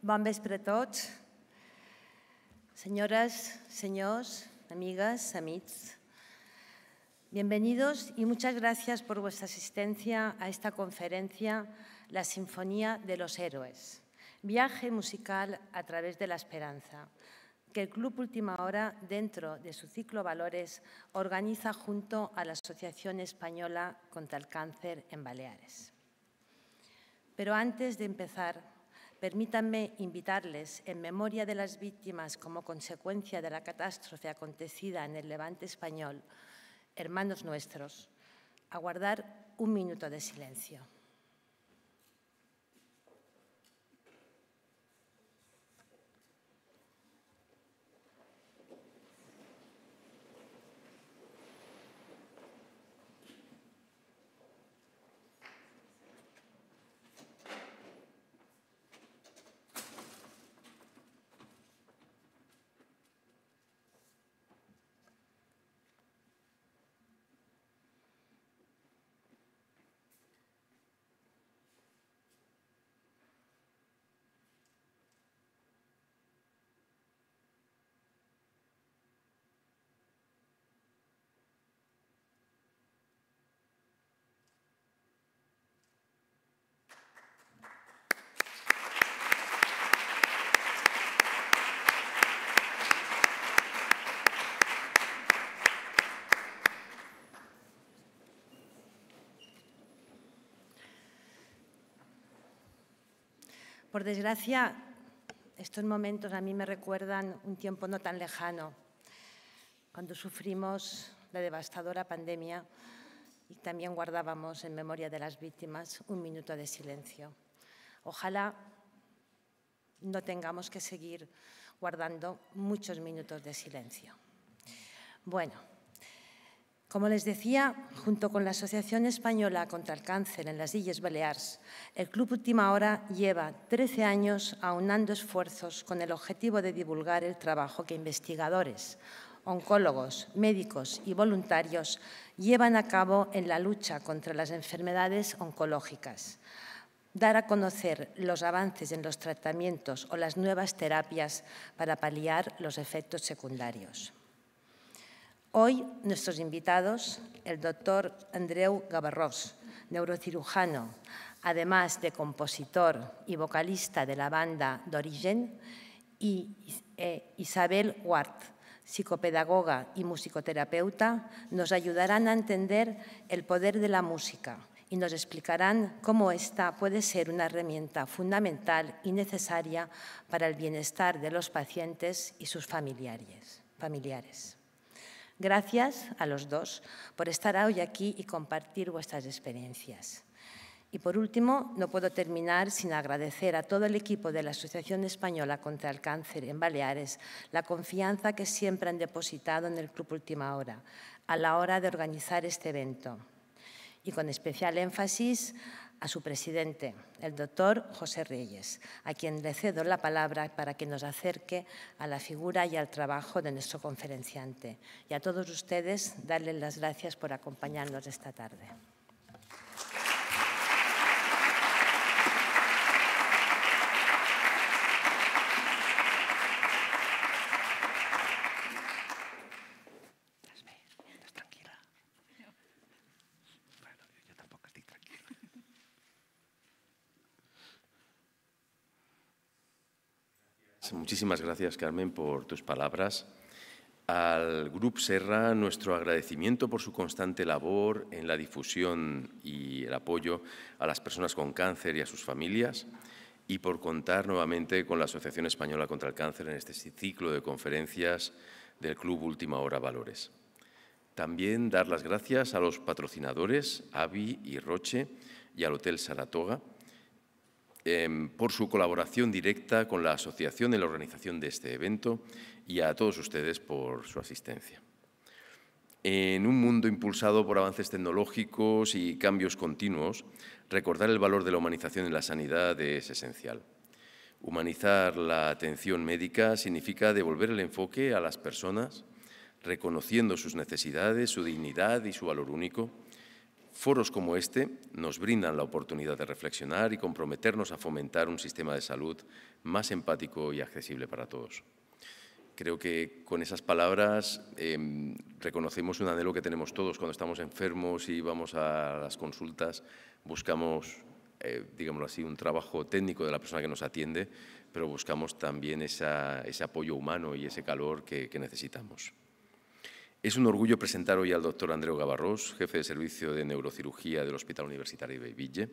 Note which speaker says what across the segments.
Speaker 1: Bon vespre a tots. Señoras, señores, amigas, amics. Bienvenidos y muchas gracias por vuestra asistencia a esta conferencia, La Sinfonía de los Héroes, viaje musical a través de la esperanza, que el Club Última Hora, dentro de su ciclo Valores, organiza junto a la Asociación Española contra el Cáncer en Baleares. Pero antes de empezar, permítanme invitarles, en memoria de las víctimas como consecuencia de la catástrofe acontecida en el Levante español, hermanos nuestros, a guardar un minuto de silencio. Por desgracia, estos momentos a mí me recuerdan un tiempo no tan lejano, cuando sufrimos la devastadora pandemia y también guardábamos en memoria de las víctimas un minuto de silencio. Ojalá no tengamos que seguir guardando muchos minutos de silencio. Bueno, como les decía, junto con la Asociación Española contra el Cáncer en las Illes Balears, el Club Última Hora lleva 13 años aunando esfuerzos con el objetivo de divulgar el trabajo que investigadores, oncólogos, médicos y voluntarios llevan a cabo en la lucha contra las enfermedades oncológicas, dar a conocer los avances en los tratamientos o las nuevas terapias para paliar los efectos secundarios. Hoy, nuestros invitados, el doctor Andreu Gavarrós, neurocirujano, además de compositor y vocalista de la banda d'Origen, y Isabel Ward, psicopedagoga y musicoterapeuta, nos ayudarán a entender el poder de la música y nos explicarán cómo esta puede ser una herramienta fundamental y necesaria para el bienestar de los pacientes y sus familiares. Gracias a los dos por estar hoy aquí y compartir vuestras experiencias. Y por último, no puedo terminar sin agradecer a todo el equipo de la Asociación Española contra el Cáncer en Baleares la confianza que siempre han depositado en el Club Última Hora a la hora de organizar este evento. Y con especial énfasis a su presidente, el doctor José Reyes, a quien le cedo la palabra para que nos acerque a la figura y al trabajo de nuestro conferenciante. Y a todos ustedes, darles las gracias por acompañarnos esta tarde.
Speaker 2: Muchísimas gracias, Carmen, por tus palabras. Al Grup Serra, nuestro agradecimiento por su constante labor en la difusión y el apoyo a las personas con cáncer y a sus familias, y por contar nuevamente con la Asociación Española contra el Cáncer en este ciclo de conferencias del Club Última Hora Valores. También dar las gracias a los patrocinadores, Avi y Roche, y al Hotel Saratoga, por su colaboración directa con la asociación en la organización de este evento y a todos ustedes por su asistencia. En un mundo impulsado por avances tecnológicos y cambios continuos, recordar el valor de la humanización en la sanidad es esencial. Humanizar la atención médica significa devolver el enfoque a las personas, reconociendo sus necesidades, su dignidad y su valor único, Foros como este nos brindan la oportunidad de reflexionar y comprometernos a fomentar un sistema de salud más empático y accesible para todos. Creo que con esas palabras reconocemos un anhelo que tenemos todos cuando estamos enfermos y vamos a las consultas, buscamos, digámoslo así, un trabajo técnico de la persona que nos atiende, pero buscamos también ese apoyo humano y ese calor que necesitamos. Es un orgullo presentar hoy al doctor Andreu Gavarrós, jefe de servicio de neurocirugía del Hospital Universitario de Bellvitge,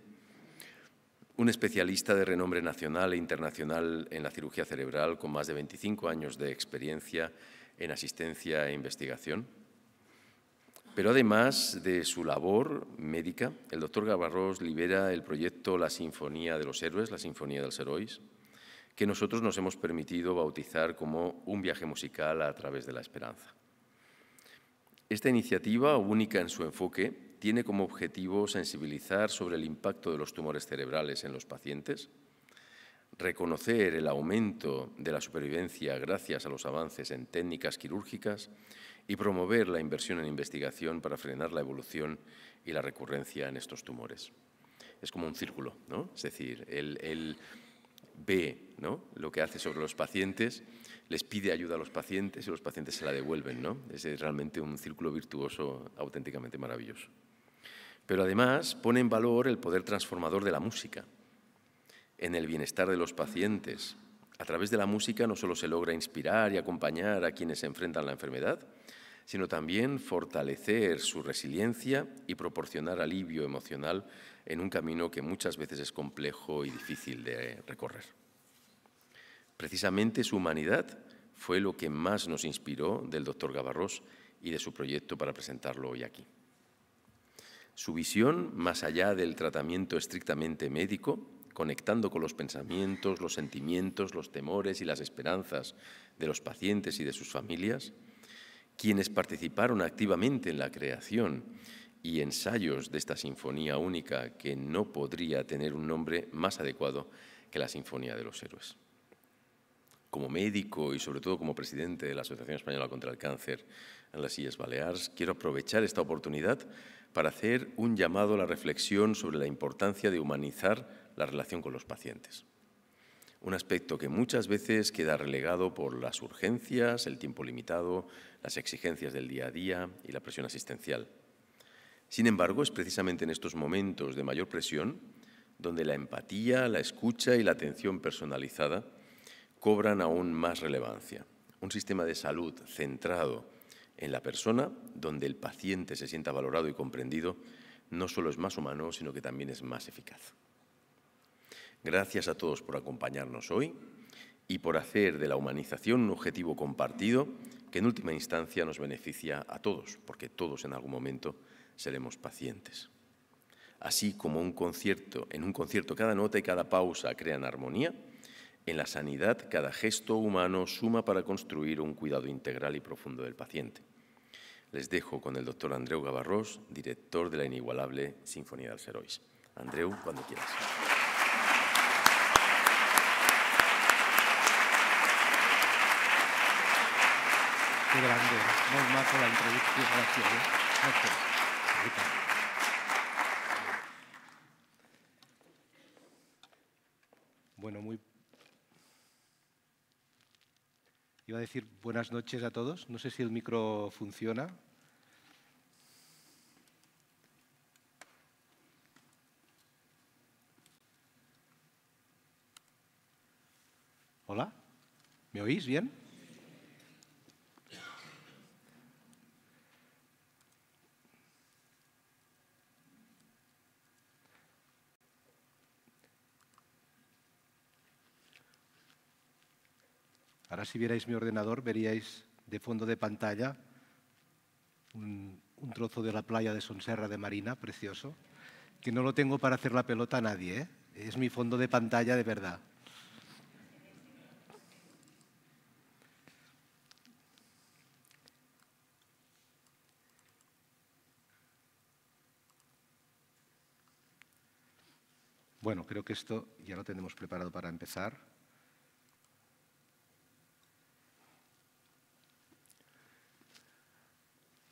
Speaker 2: un especialista de renombre nacional e internacional en la cirugía cerebral con más de 25 años de experiencia en asistencia e investigación. Pero además de su labor médica, el doctor Gavarrós lidera el proyecto La Sinfonía de los Héroes, la Sinfonía dels Herois, que nosotros nos hemos permitido bautizar como un viaje musical a través de la esperanza. Esta iniciativa, única en su enfoque, tiene como objetivo sensibilizar sobre el impacto de los tumores cerebrales en los pacientes, reconocer el aumento de la supervivencia gracias a los avances en técnicas quirúrgicas y promover la inversión en investigación para frenar la evolución y la recurrencia en estos tumores. Es como un círculo, ¿no? Es decir, él ve, ¿no?, lo que hace sobre los pacientes, les pide ayuda a los pacientes y los pacientes se la devuelven, ¿no? Es realmente un círculo virtuoso auténticamente maravilloso. Pero además pone en valor el poder transformador de la música en el bienestar de los pacientes. A través de la música no solo se logra inspirar y acompañar a quienes se enfrentan a la enfermedad, sino también fortalecer su resiliencia y proporcionar alivio emocional en un camino que muchas veces es complejo y difícil de recorrer. Precisamente su humanidad fue lo que más nos inspiró del doctor Gavarrós y de su proyecto para presentarlo hoy aquí. Su visión, más allá del tratamiento estrictamente médico, conectando con los pensamientos, los sentimientos, los temores y las esperanzas de los pacientes y de sus familias, quienes participaron activamente en la creación y ensayos de esta sinfonía única que no podría tener un nombre más adecuado que la Sinfonía de los Héroes. Como médico y sobre todo como presidente de la Asociación Española contra el Cáncer en las Illes Balears, quiero aprovechar esta oportunidad para hacer un llamado a la reflexión sobre la importancia de humanizar la relación con los pacientes. Un aspecto que muchas veces queda relegado por las urgencias, el tiempo limitado, las exigencias del día a día y la presión asistencial. Sin embargo, es precisamente en estos momentos de mayor presión donde la empatía, la escucha y la atención personalizada cobran aún más relevancia. Un sistema de salud centrado en la persona, donde el paciente se sienta valorado y comprendido, no solo es más humano, sino que también es más eficaz. Gracias a todos por acompañarnos hoy y por hacer de la humanización un objetivo compartido que en última instancia nos beneficia a todos, porque todos en algún momento seremos pacientes. Así como en un concierto cada nota y cada pausa crean armonía, en la sanidad cada gesto humano suma para construir un cuidado integral y profundo del paciente. Les dejo con el doctor Andreu Gavarrós, director de la inigualable Sinfonía dels Herois. Andreu, cuando quieras.
Speaker 3: Qué grande, molt maco la introducció. Gràcies. Bueno, iba a decir buenas noches a todos. No sé si el micro funciona. Hola, ¿me oís bien? Ahora si vierais mi ordenador veríais de fondo de pantalla un trozo de la playa de Sonserra de Marina, precioso, que no lo tengo para hacer la pelota a nadie, ¿eh? Es mi fondo de pantalla de verdad. Bueno, creo que esto ya lo tenemos preparado para empezar.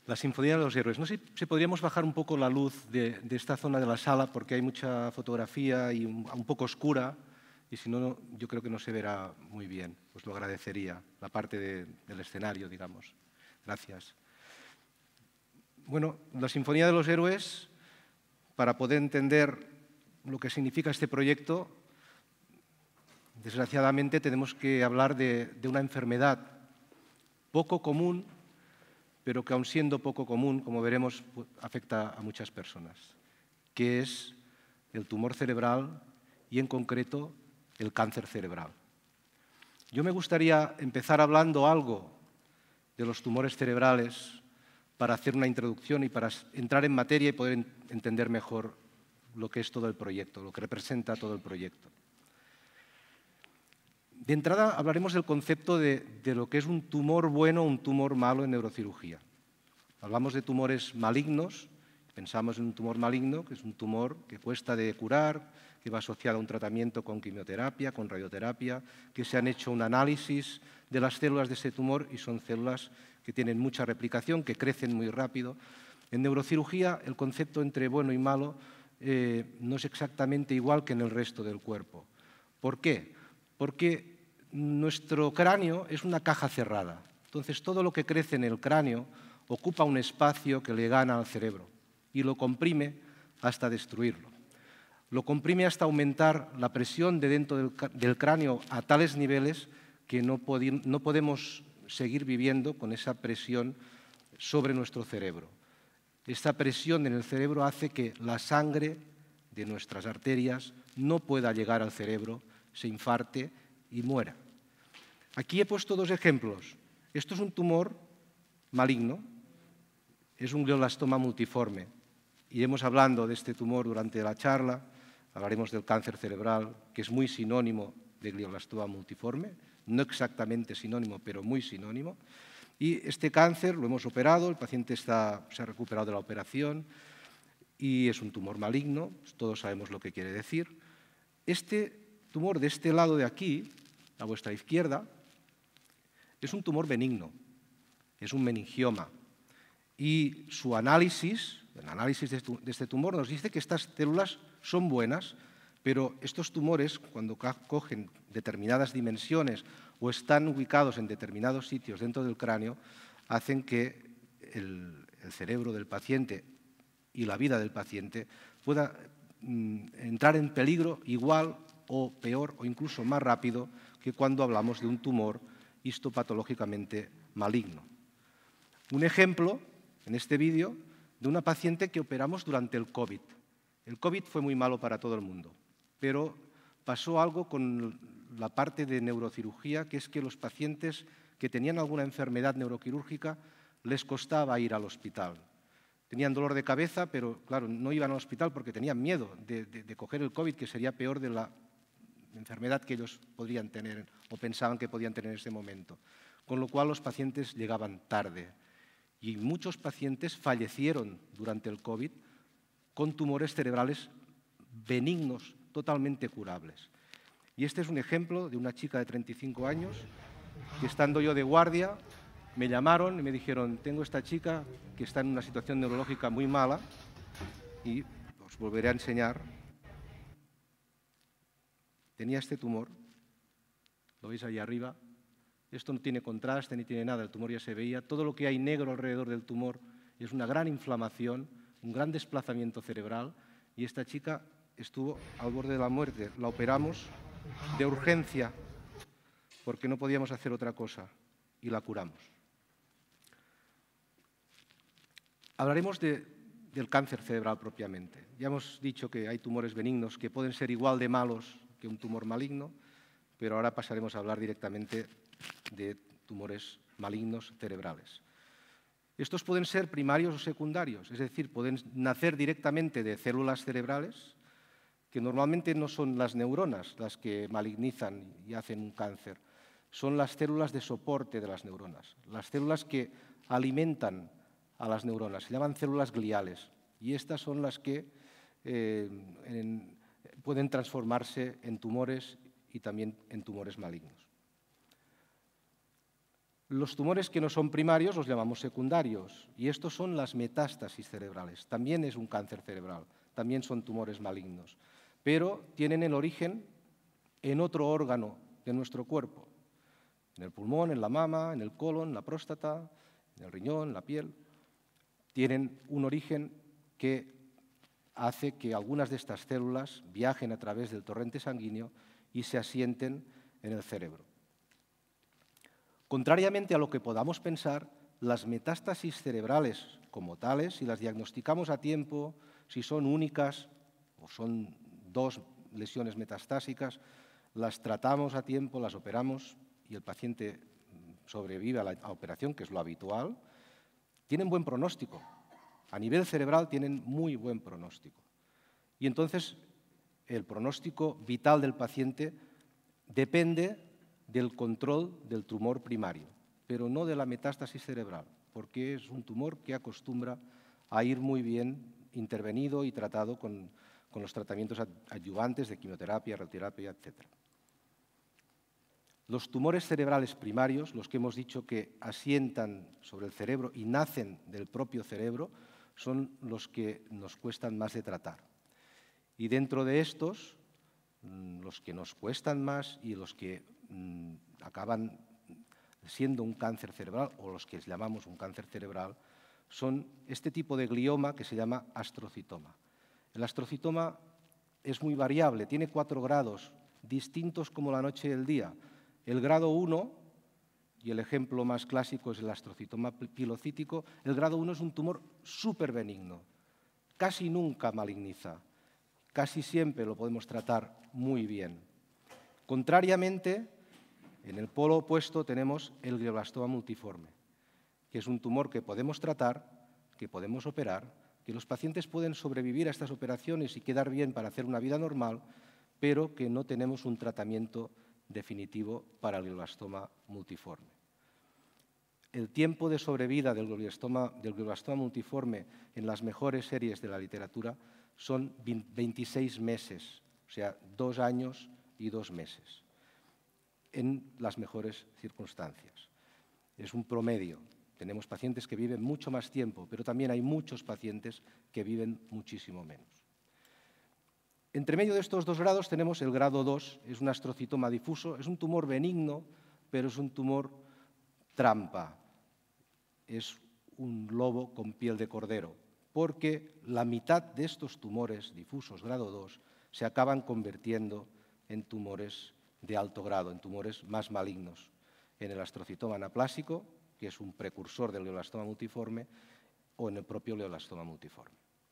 Speaker 3: La Sinfonía de los Héroes. No sé si podríamos bajar un poco la luz de esta zona de la sala, porque hay mucha fotografía y un poco oscura, y si no, yo creo que no se verá muy bien. Os lo agradecería, la parte del escenario, digamos. Gracias. Bueno, la Sinfonía de los Héroes, para poder entender lo que significa este proyecto, desgraciadamente tenemos que hablar de una enfermedad poco común, pero que aun siendo poco común, como veremos, afecta a muchas personas, que es el tumor cerebral y, en concreto, el cáncer cerebral. Yo me gustaría empezar hablando algo de los tumores cerebrales para hacer una introducción y para entrar en materia y poder entender mejor lo que es todo el proyecto, lo que representa todo el proyecto. De entrada hablaremos del concepto de lo que es un tumor bueno o un tumor malo en neurocirugía. Hablamos de tumores malignos, pensamos en un tumor maligno, que es un tumor que cuesta de curar, que va asociado a un tratamiento con quimioterapia, con radioterapia, que se han hecho un análisis de las células de ese tumor y son células que tienen mucha replicación, que crecen muy rápido. En neurocirugía el concepto entre bueno y malo no es exactamente igual que en el resto del cuerpo. ¿Por qué? Porque nuestro cráneo es una caja cerrada. Entonces, todo lo que crece en el cráneo ocupa un espacio que le gana al cerebro y lo comprime hasta destruirlo. Lo comprime hasta aumentar la presión de dentro del cráneo a tales niveles que no podemos seguir viviendo con esa presión sobre nuestro cerebro. Esta presión en el cerebro hace que la sangre de nuestras arterias no pueda llegar al cerebro, se infarte y muera. Aquí he puesto dos ejemplos. Esto es un tumor maligno, es un glioblastoma multiforme. Iremos hablando de este tumor durante la charla, hablaremos del cáncer cerebral, que es muy sinónimo de glioblastoma multiforme, no exactamente sinónimo, pero muy sinónimo. Y este cáncer lo hemos operado, el paciente se ha recuperado de la operación y es un tumor maligno, todos sabemos lo que quiere decir. Este tumor de este lado de aquí, a vuestra izquierda, es un tumor benigno, es un meningioma. Y su análisis, el análisis de este tumor nos dice que estas células son buenas, pero estos tumores, cuando cogen determinadas dimensiones o están ubicados en determinados sitios dentro del cráneo, hacen que el cerebro del paciente y la vida del paciente pueda entrar en peligro igual o peor o incluso más rápido que cuando hablamos de un tumor histopatológicamente maligno. Un ejemplo, en este vídeo, de una paciente que operamos durante el COVID. El COVID fue muy malo para todo el mundo, pero pasó algo con la parte de neurocirugía, que es que los pacientes que tenían alguna enfermedad neuroquirúrgica les costaba ir al hospital. Tenían dolor de cabeza, pero claro, no iban al hospital porque tenían miedo de coger el COVID, que sería peor de la enfermedad que ellos podrían tener o pensaban que podían tener en ese momento. Con lo cual los pacientes llegaban tarde y muchos pacientes fallecieron durante el COVID con tumores cerebrales benignos, totalmente curables. Y este es un ejemplo de una chica de 35 años que, estando yo de guardia, me llamaron y me dijeron: tengo esta chica que está en una situación neurológica muy mala y os volveré a enseñar. Tenía este tumor, lo veis ahí arriba. Esto no tiene contraste ni tiene nada, el tumor ya se veía. Todo lo que hay negro alrededor del tumor es una gran inflamación, un gran desplazamiento cerebral, y esta chica estuvo al borde de la muerte. La operamos de urgencia porque no podíamos hacer otra cosa y la curamos. Hablaremos del cáncer cerebral propiamente. Ya hemos dicho que hay tumores benignos que pueden ser igual de malos que un tumor maligno, pero ahora pasaremos a hablar directamente de tumores malignos cerebrales. Estos pueden ser primarios o secundarios, es decir, pueden nacer directamente de células cerebrales, que normalmente no son las neuronas las que malignizan y hacen un cáncer, son las células de soporte de las neuronas, las células que alimentan a las neuronas, se llaman células gliales, y estas son las que pueden transformarse en tumores y también en tumores malignos. Los tumores que no son primarios los llamamos secundarios y estos son las metástasis cerebrales. También es un cáncer cerebral, también son tumores malignos, pero tienen el origen en otro órgano de nuestro cuerpo, en el pulmón, en la mama, en el colon, en la próstata, en el riñón, en la piel. Tienen un origen que hace que algunas de estas células viajen a través del torrente sanguíneo y se asienten en el cerebro. Contrariamente a lo que podamos pensar, las metástasis cerebrales como tales, si las diagnosticamos a tiempo, si son únicas o son 2 lesiones metastásicas, las tratamos a tiempo, las operamos y el paciente sobrevive a la operación, que es lo habitual, tienen buen pronóstico. A nivel cerebral tienen muy buen pronóstico. Y entonces el pronóstico vital del paciente depende del control del tumor primario, pero no de la metástasis cerebral, porque es un tumor que acostumbra a ir muy bien intervenido y tratado con los tratamientos adyuvantes de quimioterapia, radioterapia, etc. Los tumores cerebrales primarios, los que hemos dicho que asientan sobre el cerebro y nacen del propio cerebro, son los que nos cuestan más de tratar. Y dentro de estos, los que nos cuestan más y los que acaban siendo un cáncer cerebral, o los que llamamos un cáncer cerebral, son este tipo de glioma que se llama astrocitoma. El astrocitoma es muy variable, tiene 4 grados, distintos como la noche y el día. El grado 1, y el ejemplo más clásico es el astrocitoma pilocítico, el grado 1 es un tumor súper benigno, casi nunca maligniza, casi siempre lo podemos tratar muy bien. Contrariamente, en el polo opuesto tenemos el glioblastoma multiforme, que es un tumor que podemos tratar, que podemos operar, que los pacientes pueden sobrevivir a estas operaciones y quedar bien para hacer una vida normal, pero que no tenemos un tratamiento definitivo para el glioblastoma multiforme. El tiempo de sobrevida del glioblastoma multiforme en las mejores series de la literatura son 26 meses, o sea, 2 años y 2 meses, en las mejores circunstancias. Es un promedio. Tenemos pacientes que viven mucho más tiempo, pero también hay muchos pacientes que viven muchísimo menos. Entre medio de estos 2 grados tenemos el grado 2, es un astrocitoma difuso, es un tumor benigno, pero es un tumor trampa. Es un lobo con piel de cordero, porque la mitad de estos tumores difusos grado 2 se acaban convirtiendo en tumores de alto grado, en tumores más malignos, en el astrocitoma anaplásico, que es un precursor del glioblastoma multiforme, o en el propio glioblastoma multiforme.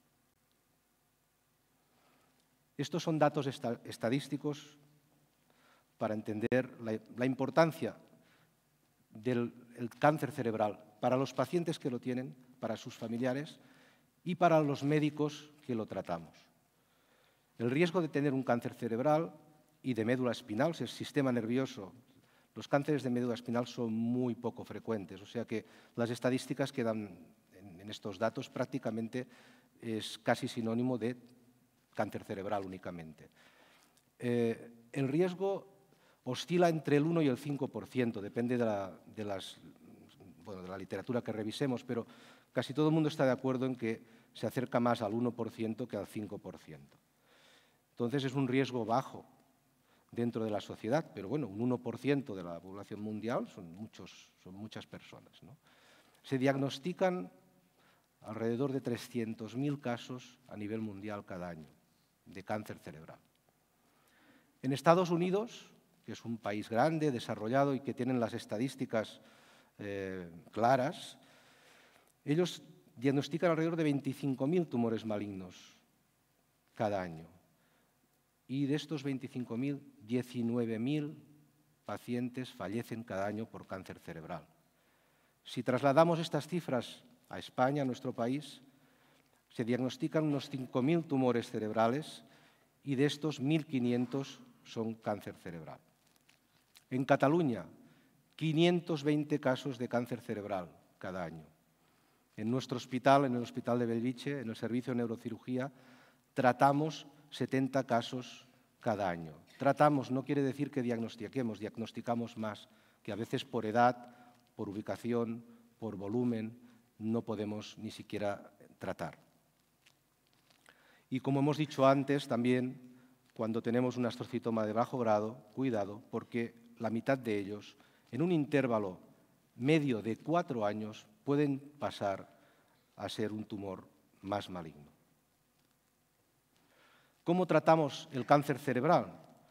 Speaker 3: Estos son datos estadísticos para entender la importancia del cáncer cerebral para los pacientes que lo tienen, para sus familiares y para los médicos que lo tratamos. El riesgo de tener un cáncer cerebral y de médula espinal, o sea, el sistema nervioso, los cánceres de médula espinal son muy poco frecuentes, o sea que las estadísticas que dan en estos datos prácticamente es casi sinónimo de cáncer cerebral únicamente. El riesgo oscila entre el 1 y el 5%, depende de la literatura que revisemos, pero casi todo el mundo está de acuerdo en que se acerca más al 1% que al 5%. Entonces es un riesgo bajo dentro de la sociedad, pero bueno, un 1% de la población mundial son muchas personas, ¿no? Se diagnostican alrededor de 300.000 casos a nivel mundial cada año de cáncer cerebral. En Estados Unidos, que es un país grande, desarrollado y que tienen las estadísticas claras, ellos diagnostican alrededor de 25.000 tumores malignos cada año. Y de estos 25.000, 19.000 pacientes fallecen cada año por cáncer cerebral. Si trasladamos estas cifras a España, a nuestro país, se diagnostican unos 5.000 tumores cerebrales y de estos 1.500 son cáncer cerebral. En Cataluña, 520 casos de cáncer cerebral cada año. En nuestro hospital, en el Hospital de Bellvitge, en el servicio de neurocirugía, tratamos 70 casos cada año. Tratamos no quiere decir que diagnosticamos más, que a veces por edad por ubicación, por volumen, no podemos ni siquiera tratar. Y como hemos dicho antes, también cuando tenemos un astrocitoma de bajo grado, cuidado, porque la mitad de ellos, en un intervalo medio de 4 años, pueden pasar a ser un tumor más maligno. ¿Cómo tratamos el cáncer cerebral?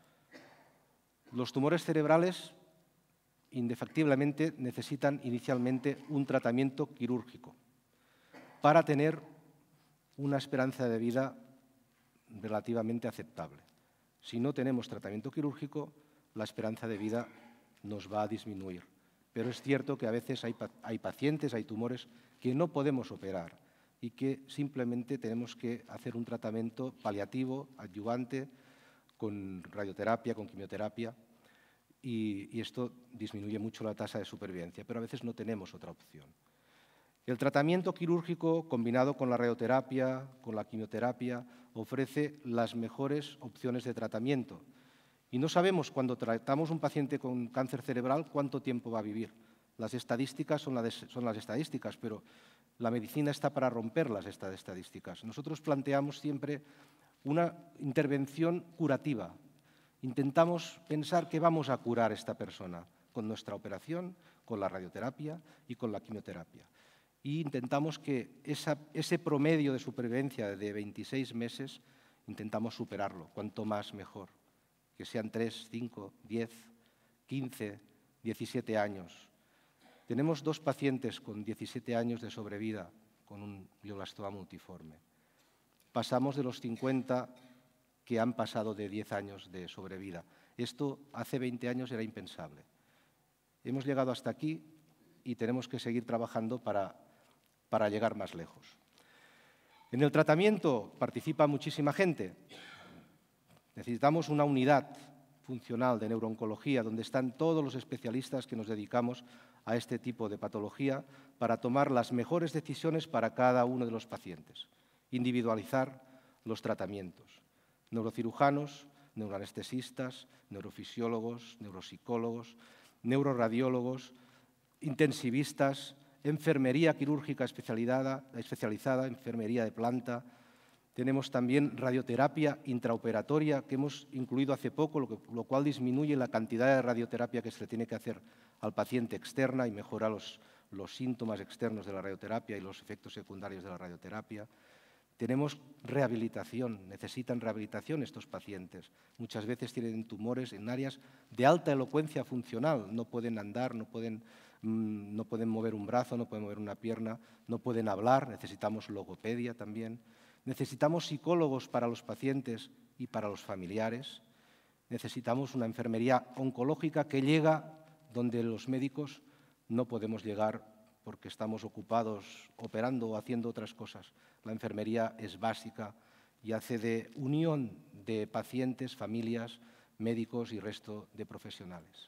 Speaker 3: Los tumores cerebrales, indefectiblemente, necesitan inicialmente un tratamiento quirúrgico para tener una esperanza de vida relativamente aceptable. Si no tenemos tratamiento quirúrgico, la esperanza de vida nos va a disminuir. Pero es cierto que a veces hay pacientes, hay tumores que no podemos operar y que simplemente tenemos que hacer un tratamiento paliativo, adyuvante, con radioterapia, con quimioterapia, y esto disminuye mucho la tasa de supervivencia, pero a veces no tenemos otra opción. El tratamiento quirúrgico combinado con la radioterapia, con la quimioterapia, ofrece las mejores opciones de tratamiento. Y no sabemos, cuando tratamos a un paciente con cáncer cerebral, cuánto tiempo va a vivir. Las estadísticas son las estadísticas, pero la medicina está para romper las estadísticas. Nosotros planteamos siempre una intervención curativa. Intentamos pensar que vamos a curar a esta persona con nuestra operación, con la radioterapia y con la quimioterapia. Y intentamos que ese promedio de supervivencia de 26 meses, intentamos superarlo, cuanto más mejor. Que sean 3, 5, 10, 15, 17 años. Tenemos 2 pacientes con 17 años de sobrevida con un glioblastoma multiforme. Pasamos de los 50 que han pasado de 10 años de sobrevida. Esto hace 20 años era impensable. Hemos llegado hasta aquí y tenemos que seguir trabajando para llegar más lejos. En el tratamiento participa muchísima gente. Necesitamos una unidad funcional de neurooncología donde están todos los especialistas que nos dedicamos a este tipo de patología para tomar las mejores decisiones para cada uno de los pacientes. Individualizar los tratamientos. Neurocirujanos, neuroanestesistas, neurofisiólogos, neuropsicólogos, neuroradiólogos, intensivistas, enfermería quirúrgica especializada, enfermería de planta. Tenemos también radioterapia intraoperatoria que hemos incluido hace poco, lo cual disminuye la cantidad de radioterapia que se le tiene que hacer al paciente externa y mejora los síntomas externos de la radioterapia y los efectos secundarios de la radioterapia. Tenemos rehabilitación, necesitan rehabilitación estos pacientes. Muchas veces tienen tumores en áreas de alta elocuencia funcional, no pueden andar, no pueden mover un brazo, no pueden mover una pierna, no pueden hablar, necesitamos logopedia también. Necesitamos psicólogos para los pacientes y para los familiares. Necesitamos una enfermería oncológica que llega donde los médicos no podemos llegar porque estamos ocupados operando o haciendo otras cosas. La enfermería es básica y hace de unión de pacientes, familias, médicos y resto de profesionales.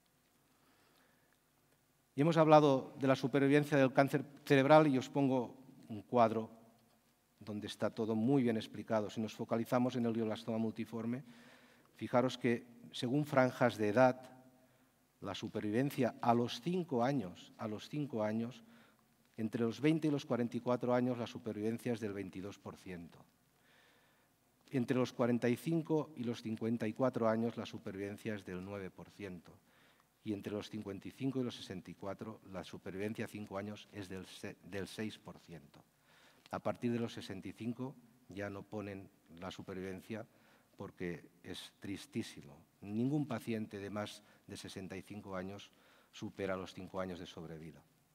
Speaker 3: Y hemos hablado de la supervivencia del cáncer cerebral y os pongo un cuadro donde está todo muy bien explicado. Si nos focalizamos en el glioblastoma multiforme, fijaros que según franjas de edad, la supervivencia a los 5 años, entre los 20 y los 44 años, la supervivencia es del 22%. Entre los 45 y los 54 años, la supervivencia es del 9%. Y entre los 55 y los 64, la supervivencia a 5 años es del 6%. A partir de los 65 ya no ponen la supervivencia porque es tristísimo. Ningún paciente de más de 65 años supera los 5 años de sobrevida.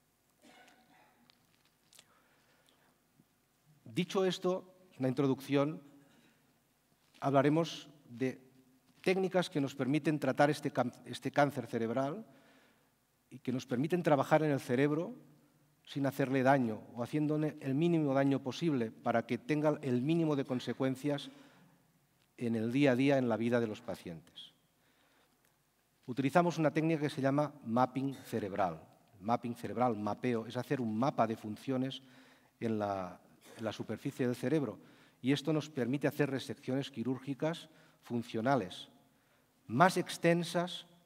Speaker 3: Dicho esto, una introducción, hablaremos de técnicas que nos permiten tratar este cáncer cerebral y que nos permiten trabajar en el cerebro sin hacerle daño o haciéndole el mínimo daño posible para que tenga el mínimo de consecuencias en el día a día en la vida de los pacientes. Utilizamos una técnica que se llama mapping cerebral. Mapping cerebral, mapeo, es hacer un mapa de funciones en la superficie del cerebro y esto nos permite hacer resecciones quirúrgicas funcionales más extensas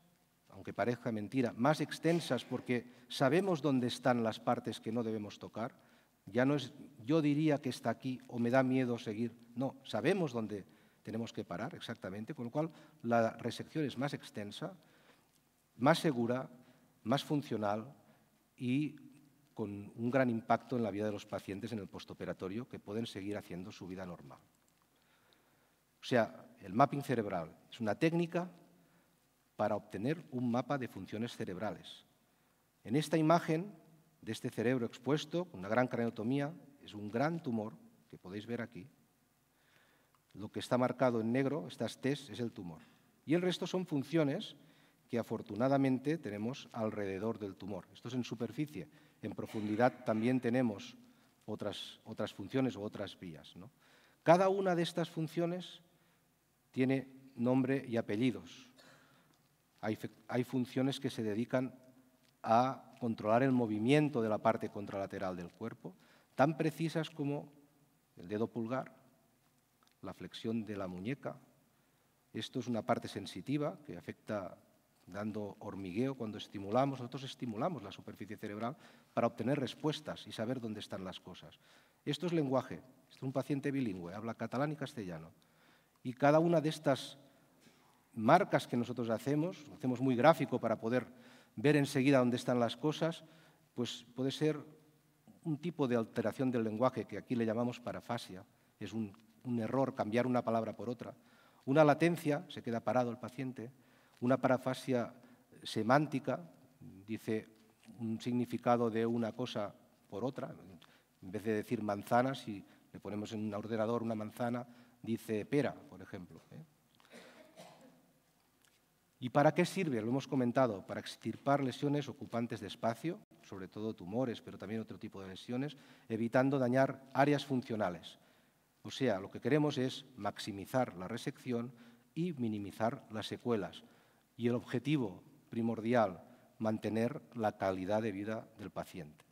Speaker 3: aunque parezca mentira, más extensas porque sabemos dónde están las partes que no debemos tocar. Ya no es yo diría que está aquí o me da miedo seguir. No, sabemos dónde tenemos que parar exactamente, con lo cual la resección es más extensa, más segura, más funcional y con un gran impacto en la vida de los pacientes en el postoperatorio, que pueden seguir haciendo su vida normal. O sea, el mapping cerebral es una técnica para obtener un mapa de funciones cerebrales. En esta imagen de este cerebro expuesto, con una gran craneotomía, es un gran tumor, que podéis ver aquí. Lo que está marcado en negro, estas T's, es el tumor. Y el resto son funciones que afortunadamente tenemos alrededor del tumor. Esto es en superficie. En profundidad también tenemos otras funciones o otras vías, ¿no? Cada una de estas funciones tiene nombre y apellidos. Hay funciones que se dedican a controlar el movimiento de la parte contralateral del cuerpo, tan precisas como el dedo pulgar, la flexión de la muñeca. Esto es una parte sensitiva que afecta dando hormigueo cuando estimulamos. Nosotros estimulamos la superficie cerebral para obtener respuestas y saber dónde están las cosas. Esto es lenguaje. Este es un paciente bilingüe, habla catalán y castellano. Y cada una de estas marcas que nosotros hacemos muy gráfico para poder ver enseguida dónde están las cosas, pues puede ser un tipo de alteración del lenguaje que aquí le llamamos parafasia. Es un error cambiar una palabra por otra. Una latencia, se queda parado el paciente. Una parafasia semántica, dice un significado de una cosa por otra. En vez de decir manzana, si le ponemos en un ordenador una manzana, dice pera, por ejemplo. ¿Y para qué sirve? Lo hemos comentado, para extirpar lesiones ocupantes de espacio, sobre todo tumores, pero también otro tipo de lesiones, evitando dañar áreas funcionales. O sea, lo que queremos es maximizar la resección y minimizar las secuelas. Y el objetivo primordial, mantener la calidad de vida del paciente.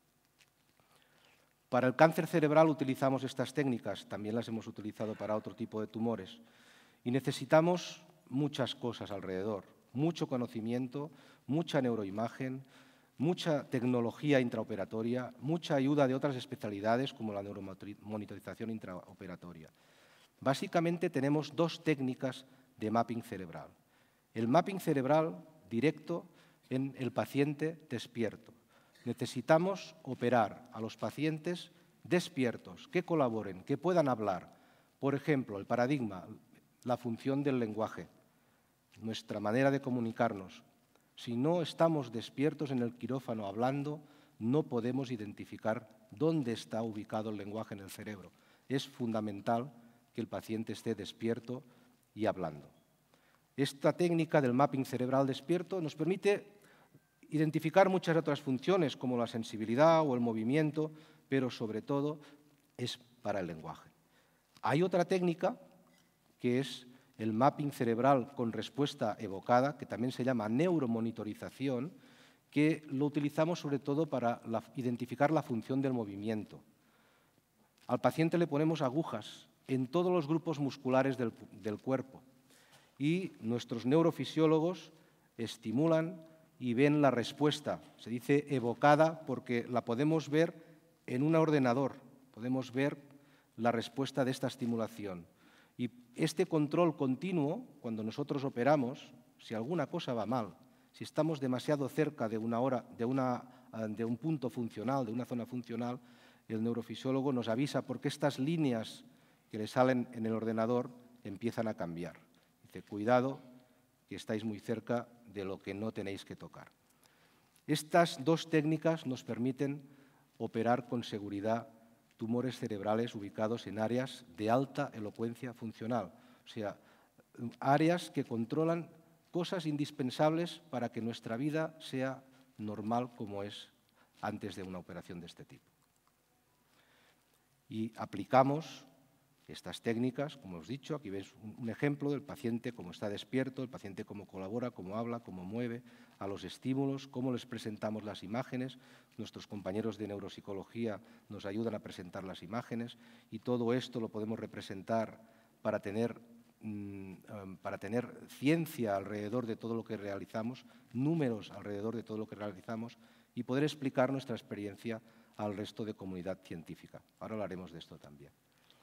Speaker 3: Para el cáncer cerebral utilizamos estas técnicas, también las hemos utilizado para otro tipo de tumores. Y necesitamos muchas cosas alrededor, mucho conocimiento, mucha neuroimagen, mucha tecnología intraoperatoria, mucha ayuda de otras especialidades como la neuromonitorización intraoperatoria. Básicamente tenemos dos técnicas de mapping cerebral. El mapping cerebral directo en el paciente despierto. Necesitamos operar a los pacientes despiertos, que colaboren, que puedan hablar. Por ejemplo, el paradigma, la función del lenguaje, nuestra manera de comunicarnos. Si no estamos despiertos en el quirófano hablando, no podemos identificar dónde está ubicado el lenguaje en el cerebro. Es fundamental que el paciente esté despierto y hablando. Esta técnica del mapping cerebral despierto nos permite identificar muchas otras funciones como la sensibilidad o el movimiento, pero sobre todo es para el lenguaje. Hay otra técnica que es el mapping cerebral con respuesta evocada, que también se llama neuromonitorización, que lo utilizamos sobre todo para identificar la función del movimiento. Al paciente le ponemos agujas en todos los grupos musculares del cuerpo y nuestros neurofisiólogos estimulan y ven la respuesta. Se dice evocada porque la podemos ver en un ordenador, podemos ver la respuesta de esta estimulación. Y este control continuo, cuando nosotros operamos, si alguna cosa va mal, si estamos demasiado cerca de un punto funcional, de una zona funcional, el neurofisiólogo nos avisa porque estas líneas que le salen en el ordenador empiezan a cambiar. Dice, cuidado, que estáis muy cerca de lo que no tenéis que tocar. Estas dos técnicas nos permiten operar con seguridad tumores cerebrales ubicados en áreas de alta elocuencia funcional, o sea, áreas que controlan cosas indispensables para que nuestra vida sea normal como es antes de una operación de este tipo. Y aplicamos estas técnicas, como os he dicho, aquí veis un ejemplo del paciente cómo está despierto, el paciente cómo colabora, cómo habla, cómo mueve a los estímulos, cómo les presentamos las imágenes. Nuestros compañeros de neuropsicología nos ayudan a presentar las imágenes y todo esto lo podemos representar para tener para tener ciencia alrededor de todo lo que realizamos, números alrededor de todo lo que realizamos y poder explicar nuestra experiencia al resto de comunidad científica. Ahora hablaremos de esto también.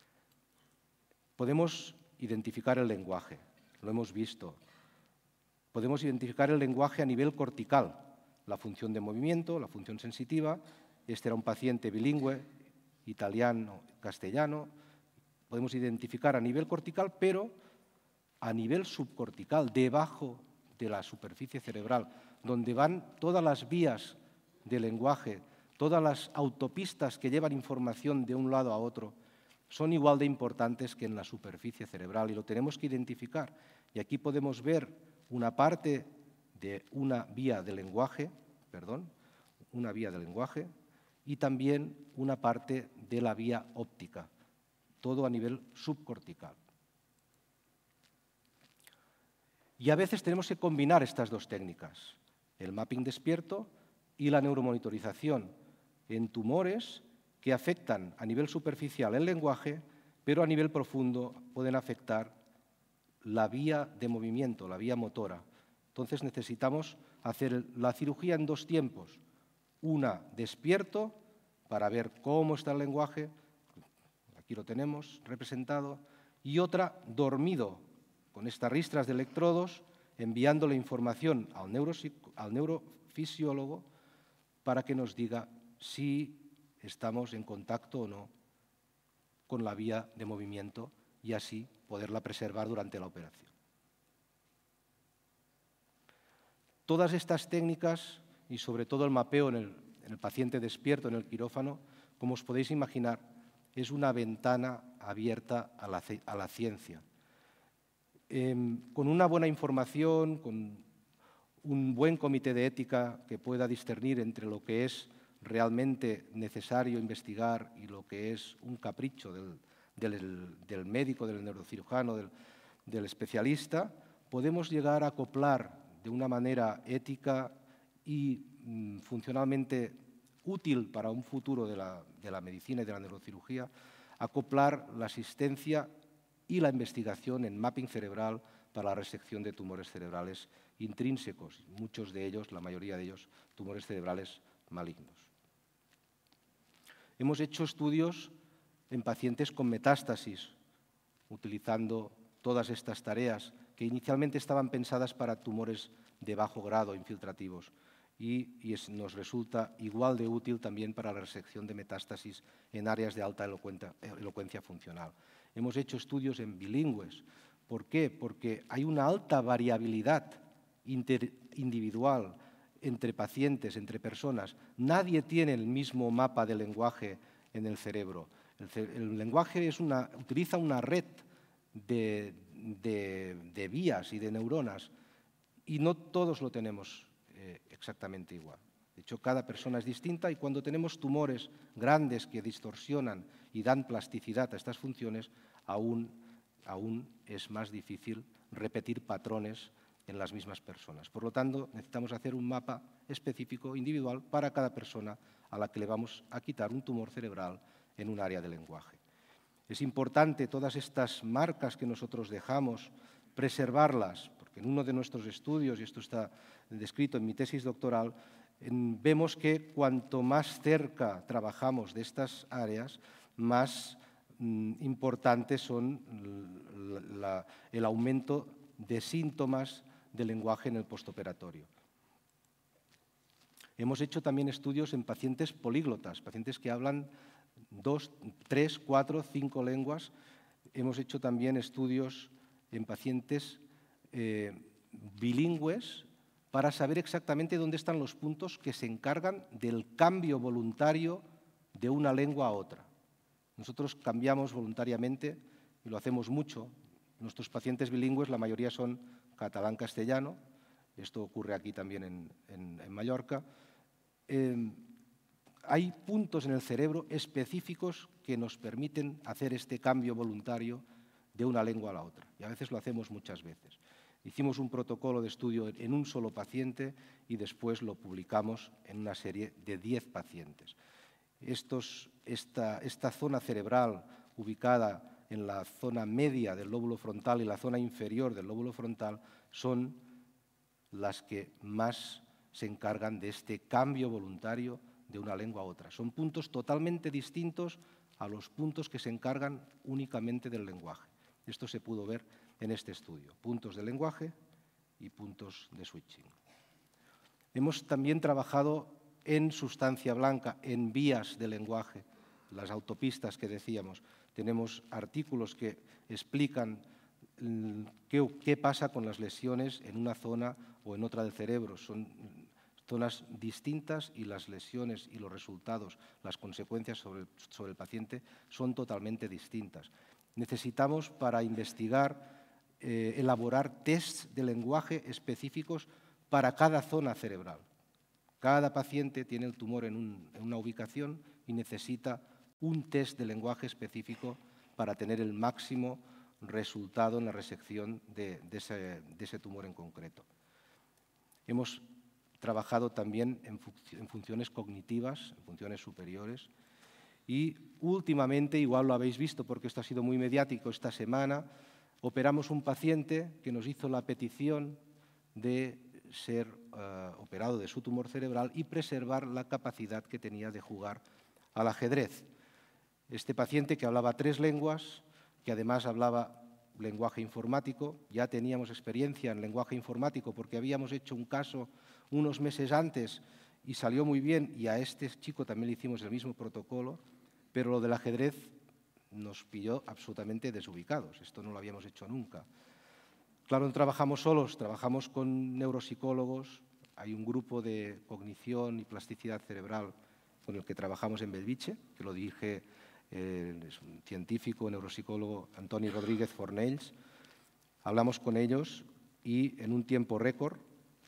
Speaker 3: Podemos identificar el lenguaje, lo hemos visto. Podemos identificar el lenguaje a nivel cortical, la función de movimiento, la función sensitiva. Este era un paciente bilingüe, italiano, castellano. Podemos identificar a nivel cortical, pero a nivel subcortical, debajo de la superficie cerebral, donde van todas las vías de lenguaje, todas las autopistas que llevan información de un lado a otro, son igual de importantes que en la superficie cerebral y lo tenemos que identificar. Y aquí podemos ver una parte de una vía de lenguaje, y también una parte de la vía óptica, todo a nivel subcortical. Y a veces tenemos que combinar estas dos técnicas, el mapping despierto y la neuromonitorización en tumores que afectan a nivel superficial el lenguaje, pero a nivel profundo pueden afectar la vía de movimiento, la vía motora. Entonces necesitamos hacer la cirugía en dos tiempos. Una despierto para ver cómo está el lenguaje, aquí lo tenemos representado, y otra dormido, con estas ristras de electrodos, enviándole información al neurofisiólogo para que nos diga si estamos en contacto o no con la vía de movimiento y así poderla preservar durante la operación. Todas estas técnicas y sobre todo el mapeo en el paciente despierto en el quirófano, como os podéis imaginar, es una ventana abierta a la ciencia. Con una buena información, con un buen comité de ética que pueda discernir entre lo que es realmente necesario investigar y lo que es un capricho del médico, del neurocirujano, del especialista, podemos llegar a acoplar de una manera ética y funcionalmente útil para un futuro de la medicina y de la neurocirugía, acoplar la asistencia y la investigación en mapping cerebral para la resección de tumores cerebrales intrínsecos, muchos de ellos, la mayoría de ellos, tumores cerebrales malignos. Hemos hecho estudios en pacientes con metástasis, utilizando todas estas tareas que inicialmente estaban pensadas para tumores de bajo grado infiltrativos y nos resulta igual de útil también para la resección de metástasis en áreas de alta elocuencia funcional. Hemos hecho estudios en bilingües. ¿Por qué? Porque hay una alta variabilidad individual entre pacientes, entre personas. Nadie tiene el mismo mapa de lenguaje en el cerebro. El lenguaje utiliza una red de vías y de neuronas y no todos lo tenemos exactamente igual. De hecho, cada persona es distinta y cuando tenemos tumores grandes que distorsionan y dan plasticidad a estas funciones, aún es más difícil repetir patrones en las mismas personas. Por lo tanto, necesitamos hacer un mapa específico, individual, para cada persona a la que le vamos a quitar un tumor cerebral en un área de lenguaje. Es importante todas estas marcas que nosotros dejamos, preservarlas, porque en uno de nuestros estudios, y esto está descrito en mi tesis doctoral, vemos que cuanto más cerca trabajamos de estas áreas, más importantes son el aumento de síntomas de lenguaje en el postoperatorio. Hemos hecho también estudios en pacientes políglotas, pacientes que hablan 2, 3, 4, 5 lenguas. Hemos hecho también estudios en pacientes bilingües para saber exactamente dónde están los puntos que se encargan del cambio voluntario de una lengua a otra. Nosotros cambiamos voluntariamente y lo hacemos mucho. Nuestros pacientes bilingües, la mayoría son catalán-castellano. Esto ocurre aquí también en Mallorca. Hay puntos en el cerebro específicos que nos permiten hacer este cambio voluntario de una lengua a la otra. Y a veces lo hacemos muchas veces. Hicimos un protocolo de estudio en un solo paciente y después lo publicamos en una serie de 10 pacientes. Esta zona cerebral ubicada en la zona media del lóbulo frontal y la zona inferior del lóbulo frontal son las que más se encargan de este cambio voluntario de una lengua a otra. Son puntos totalmente distintos a los puntos que se encargan únicamente del lenguaje. Esto se pudo ver en este estudio, puntos de lenguaje y puntos de switching. Hemos también trabajado en sustancia blanca, en vías de lenguaje, las autopistas que decíamos. Tenemos artículos que explican qué pasa con las lesiones en una zona o en otra del cerebro. Son zonas distintas y las lesiones y los resultados, las consecuencias sobre el paciente son totalmente distintas. Necesitamos, para investigar, elaborar tests de lenguaje específicos para cada zona cerebral. Cada paciente tiene el tumor en una ubicación y necesita un test de lenguaje específico para tener el máximo resultado en la resección de ese tumor en concreto. Hemos trabajado también en funciones cognitivas, en funciones superiores, y últimamente, igual lo habéis visto porque esto ha sido muy mediático esta semana, operamos un paciente que nos hizo la petición de ser operado de su tumor cerebral y preservar la capacidad que tenía de jugar al ajedrez. Este paciente, que hablaba 3 lenguas, que además hablaba lenguaje informático, ya teníamos experiencia en lenguaje informático porque habíamos hecho un caso unos meses antes y salió muy bien, y a este chico también le hicimos el mismo protocolo, pero lo del ajedrez nos pilló absolutamente desubicados. Esto no lo habíamos hecho nunca. Claro, no trabajamos solos, trabajamos con neuropsicólogos. Hay un grupo de cognición y plasticidad cerebral con el que trabajamos en Bellvitge, que lo dirige es un científico, neuropsicólogo, Antoni Rodríguez Fornells. Hablamos con ellos y en un tiempo récord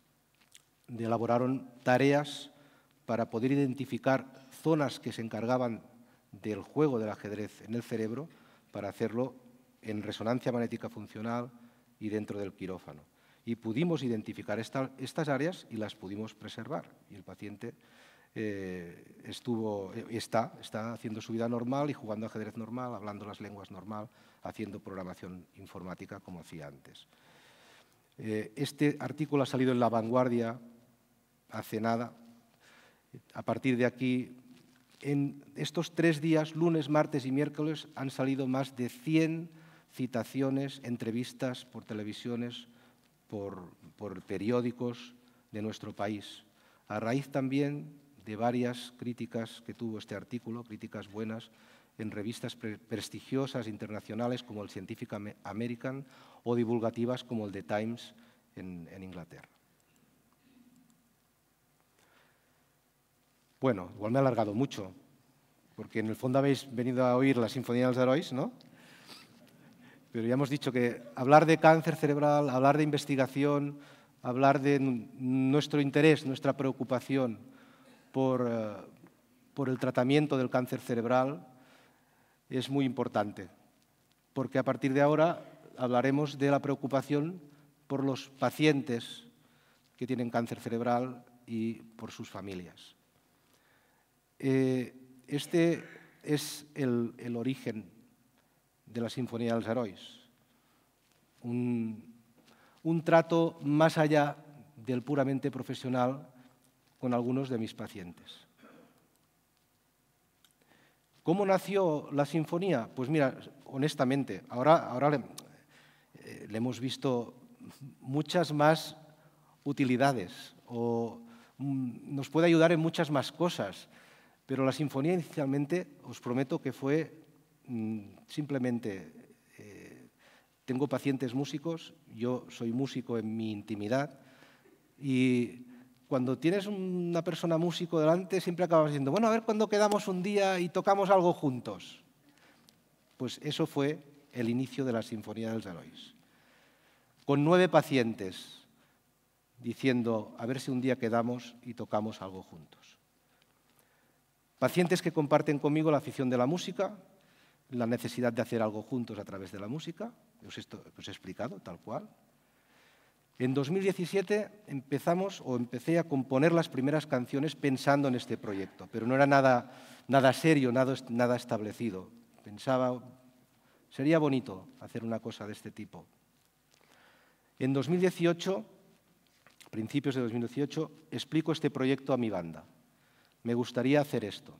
Speaker 3: elaboraron tareas para poder identificar zonas que se encargaban del juego del ajedrez en el cerebro, para hacerlo en resonancia magnética funcional y dentro del quirófano. Y pudimos identificar estas áreas y las pudimos preservar. Y el paciente está haciendo su vida normal y jugando ajedrez normal, hablando las lenguas normal, haciendo programación informática como hacía antes. Este artículo ha salido en La Vanguardia hace nada. A partir de aquí, en estos 3 días, lunes, martes y miércoles, han salido más de 100 citaciones, entrevistas por televisiones, por periódicos de nuestro país, a raíz también de varias críticas que tuvo este artículo, críticas buenas, en revistas prestigiosas internacionales como el Scientific American o divulgativas como el The Times en Inglaterra. Bueno, igual me he alargado mucho, porque en el fondo habéis venido a oír la Sinfonía dels Herois, ¿no? Pero ya hemos dicho que hablar de cáncer cerebral, hablar de investigación, hablar de nuestro interés, nuestra preocupación por el tratamiento del cáncer cerebral es muy importante, porque a partir de ahora hablaremos de la preocupación por los pacientes que tienen cáncer cerebral y por sus familias. Este es el origen de la Sinfonía dels Herois, un trato más allá del puramente profesional con algunos de mis pacientes. ¿Cómo nació la sinfonía? Pues mira, honestamente, ahora le hemos visto muchas más utilidades o nos puede ayudar en muchas más cosas, pero la sinfonía inicialmente, os prometo que fue simplemente, tengo pacientes músicos, yo soy músico en mi intimidad y cuando tienes una persona músico delante siempre acabas diciendo, bueno, a ver cuándo quedamos un día y tocamos algo juntos. Pues eso fue el inicio de la Sinfonía dels Herois. Con 9 pacientes diciendo, a ver si un día quedamos y tocamos algo juntos. Pacientes que comparten conmigo la afición de la música, la necesidad de hacer algo juntos a través de la música, os he explicado tal cual. En 2017 empecé a componer las primeras canciones pensando en este proyecto, pero no era nada serio, nada establecido. Pensaba Sería bonito hacer una cosa de este tipo. En 2018, principios de 2018, explico este proyecto a mi banda. Me gustaría hacer esto.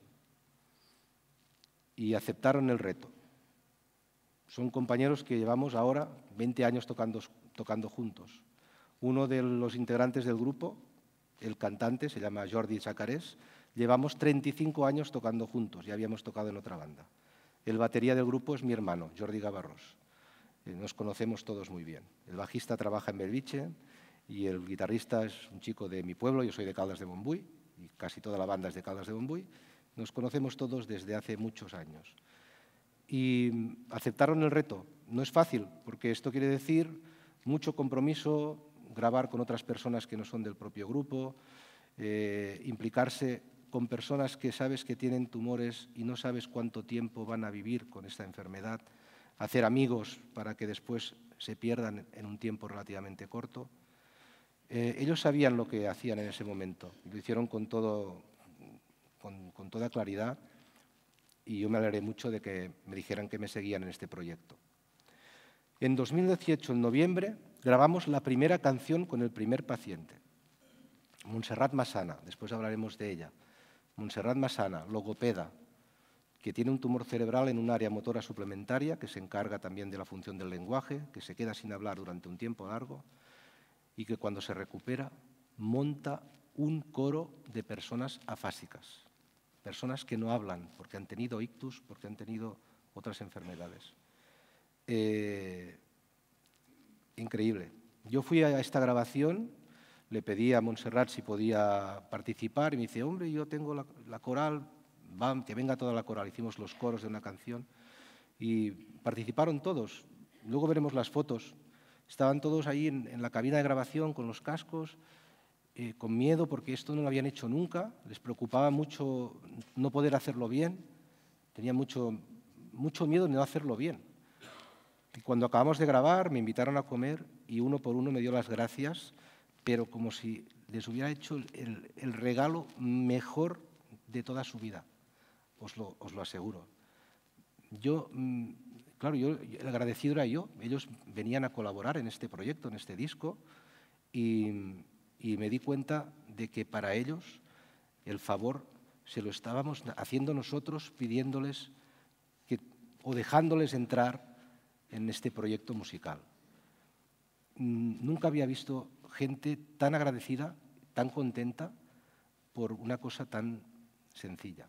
Speaker 3: Y aceptaron el reto. Son compañeros que llevamos ahora 20 años tocando juntos. Uno de los integrantes del grupo, el cantante, se llama Jordi Chacarés, llevamos 35 años tocando juntos, ya habíamos tocado en otra banda. El batería del grupo es mi hermano, Jordi Gavarrós. Nos conocemos todos muy bien. El bajista trabaja en Belviche y el guitarrista es un chico de mi pueblo, yo soy de Caldas de Montbui y casi toda la banda es de Caldas de Montbui. Nos conocemos todos desde hace muchos años. Y aceptaron el reto. No es fácil, porque esto quiere decir mucho compromiso, grabar con otras personas que no son del propio grupo, implicarse con personas que sabes que tienen tumores y no sabes cuánto tiempo van a vivir con esta enfermedad, hacer amigos para que después se pierdan en un tiempo relativamente corto. Ellos sabían lo que hacían en ese momento, lo hicieron con toda claridad y yo me alegré mucho de que me dijeran que me seguían en este proyecto. En 2018, en noviembre, grabamos la primera canción con el primer paciente, Montserrat Massana, después hablaremos de ella. Montserrat Massana, logopeda, que tiene un tumor cerebral en un área motora suplementaria, que se encarga también de la función del lenguaje, que se queda sin hablar durante un tiempo largo y que cuando se recupera monta un coro de personas afásicas, personas que no hablan porque han tenido ictus, porque han tenido otras enfermedades. Increíble. Yo fui a esta grabación, le pedí a Montserrat si podía participar y me dice, hombre, yo tengo la coral, que venga toda la coral. Hicimos los coros de una canción y participaron todos. Luego veremos las fotos. Estaban todos ahí en la cabina de grabación con los cascos, con miedo porque esto no lo habían hecho nunca. Les preocupaba mucho no poder hacerlo bien. Tenían mucho miedo de no hacerlo bien. Y cuando acabamos de grabar me invitaron a comer y uno por uno me dio las gracias, pero como si les hubiera hecho el regalo mejor de toda su vida, os lo aseguro. Claro, el agradecido era yo. Ellos venían a colaborar en este proyecto, en este disco, y me di cuenta de que para ellos el favor se lo estábamos haciendo nosotros, pidiéndoles o dejándoles entrar en este proyecto musical. Nunca había visto gente tan agradecida, tan contenta por una cosa tan sencilla.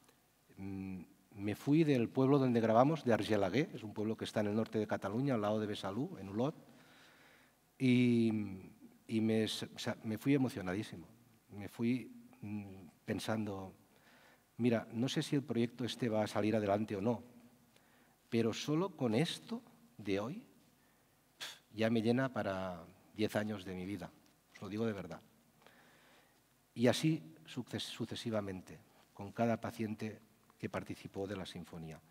Speaker 3: Me fui del pueblo donde grabamos, de Argelaguer, es un pueblo que está en el norte de Cataluña, al lado de Besalú, en Olot, y me fui emocionadísimo. Me fui pensando, mira, no sé si el proyecto este va a salir adelante o no, pero solo con esto de hoy ya me llena para 10 años de mi vida, os lo digo de verdad. Y así sucesivamente, con cada paciente que participó de la sinfonía.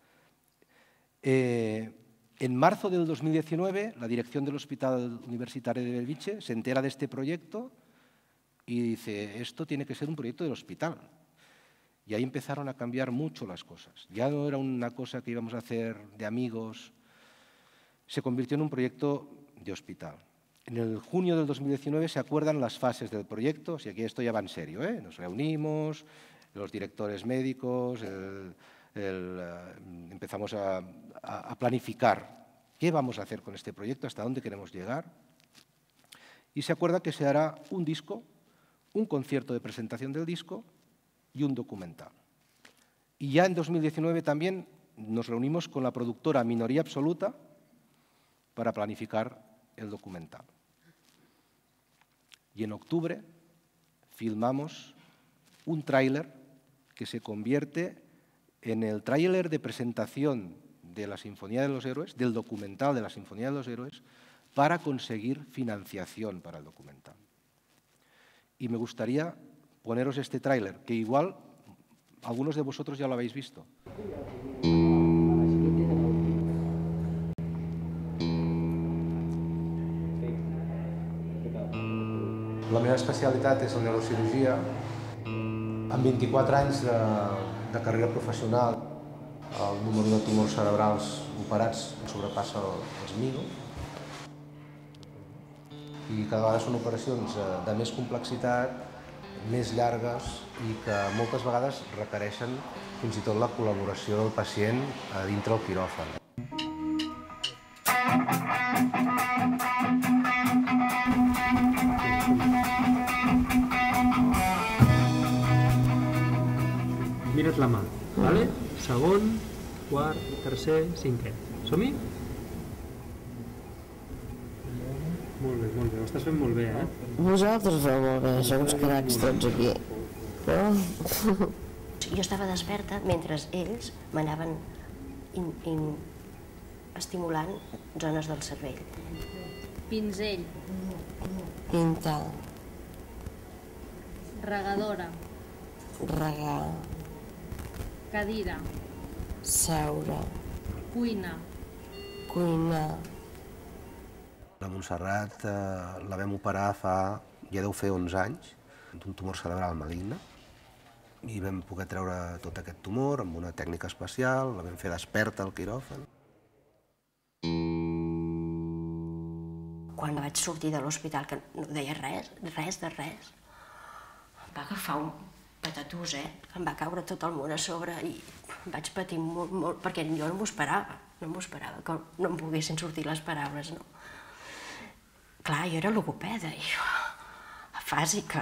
Speaker 3: En marzo del 2019, la dirección del Hospital Universitario de Belviche se entera de este proyecto y dice, esto tiene que ser un proyecto del hospital. Y ahí empezaron a cambiar mucho las cosas. Ya no era una cosa que íbamos a hacer de amigos, se convirtió en un proyecto de hospital. En el junio del 2019 se acuerdan las fases del proyecto, y aquí esto ya va en serio, nos reunimos, los directores médicos, empezamos a planificar qué vamos a hacer con este proyecto, hasta dónde queremos llegar, y se acuerda que se hará un disco, un concierto de presentación del disco y un documental. Y ya en 2019 también nos reunimos con la productora Minoría Absoluta para planificar el documental. Y en octubre filmamos un tráiler que se convierte en el tráiler de presentación de la Sinfonía de los Héroes, del documental de la Sinfonía de los Héroes, para conseguir financiación para el documental. Y me gustaría poneros este tráiler, que igual algunos de vosotros ya lo habéis visto. La meva especialitat és la neurocirurgia. Amb 24 anys de carrera professional
Speaker 4: El número de tumors cerebrals operats sobrepassa els 1.000 i cada vegada són operacions de més complexitat, més llargues i que moltes vegades requereixen fins i tot la col·laboració del pacient a dintre el quiròfan.
Speaker 5: Mira't la mà, vale? Segon, quart, tercer, cinquè. Som-hi? Molt bé, ho estàs fent molt bé, eh?
Speaker 6: Vosaltres ho feu molt bé, sou uns cracs tots aquí. Però...
Speaker 7: Jo estava desperta mentre ells m'anaven estimulant zones del cervell.
Speaker 8: Pinzell.
Speaker 6: Pintar.
Speaker 8: Regadora.
Speaker 6: Regar.
Speaker 8: Cadira.
Speaker 6: Seure.
Speaker 8: Cuina.
Speaker 6: Cuinar.
Speaker 4: La Montserrat la vam operar ja deu fer 11 anys, d'un tumor cerebral maligne, i vam poder treure tot aquest tumor amb una tècnica especial, la vam fer desperta al quiròfan.
Speaker 7: Quan vaig sortir de l'hospital, que no deia res de res, em va agafar un patatús, em va caure tot el món a sobre i vaig patir molt, perquè jo no m'ho esperava, que no em poguessin sortir les paraules, no. Clar, jo era logopeda, i afàsica.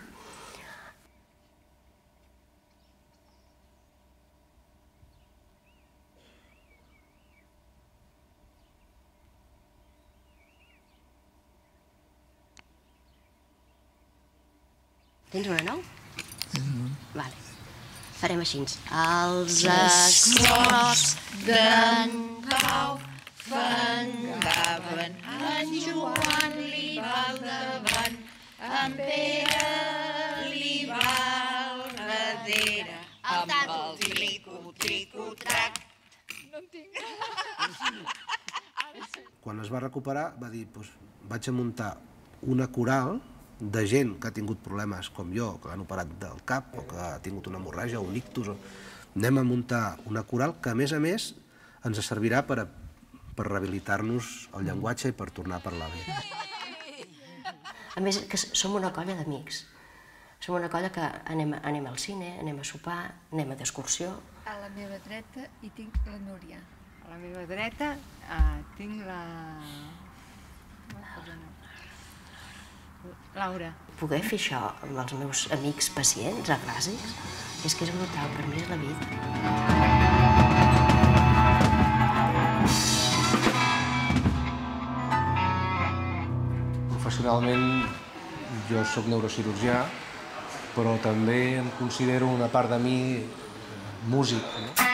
Speaker 7: Tens una nou? Vale. Farem així. Els esclops d'en Pau fangaven, en Joan li va al davant, en Pere li va al darrere, amb el trico-trico-trac. No en tinc.
Speaker 4: Quan es va recuperar va dir, vaig a muntar una coral de gent que ha tingut problemes com jo, que l'han operat del cap o que ha tingut una hemorràgia o un ictus. Anem a muntar una coral que, a més, ens servirà per rehabilitar-nos el llenguatge i per tornar a parlar bé.
Speaker 7: A més, que som una colla d'amics. Som una colla que anem al cine, anem a sopar, anem d'excursió.
Speaker 9: A la meva dreta hi tinc la Núria.
Speaker 10: A la meva dreta tinc la... Laura.
Speaker 7: Poder fer això amb els meus amics pacients a Glasis és que és brutal, per mi és la vida.
Speaker 4: Professionalment jo soc neurocirurgià, però també em considero una part de mi músic.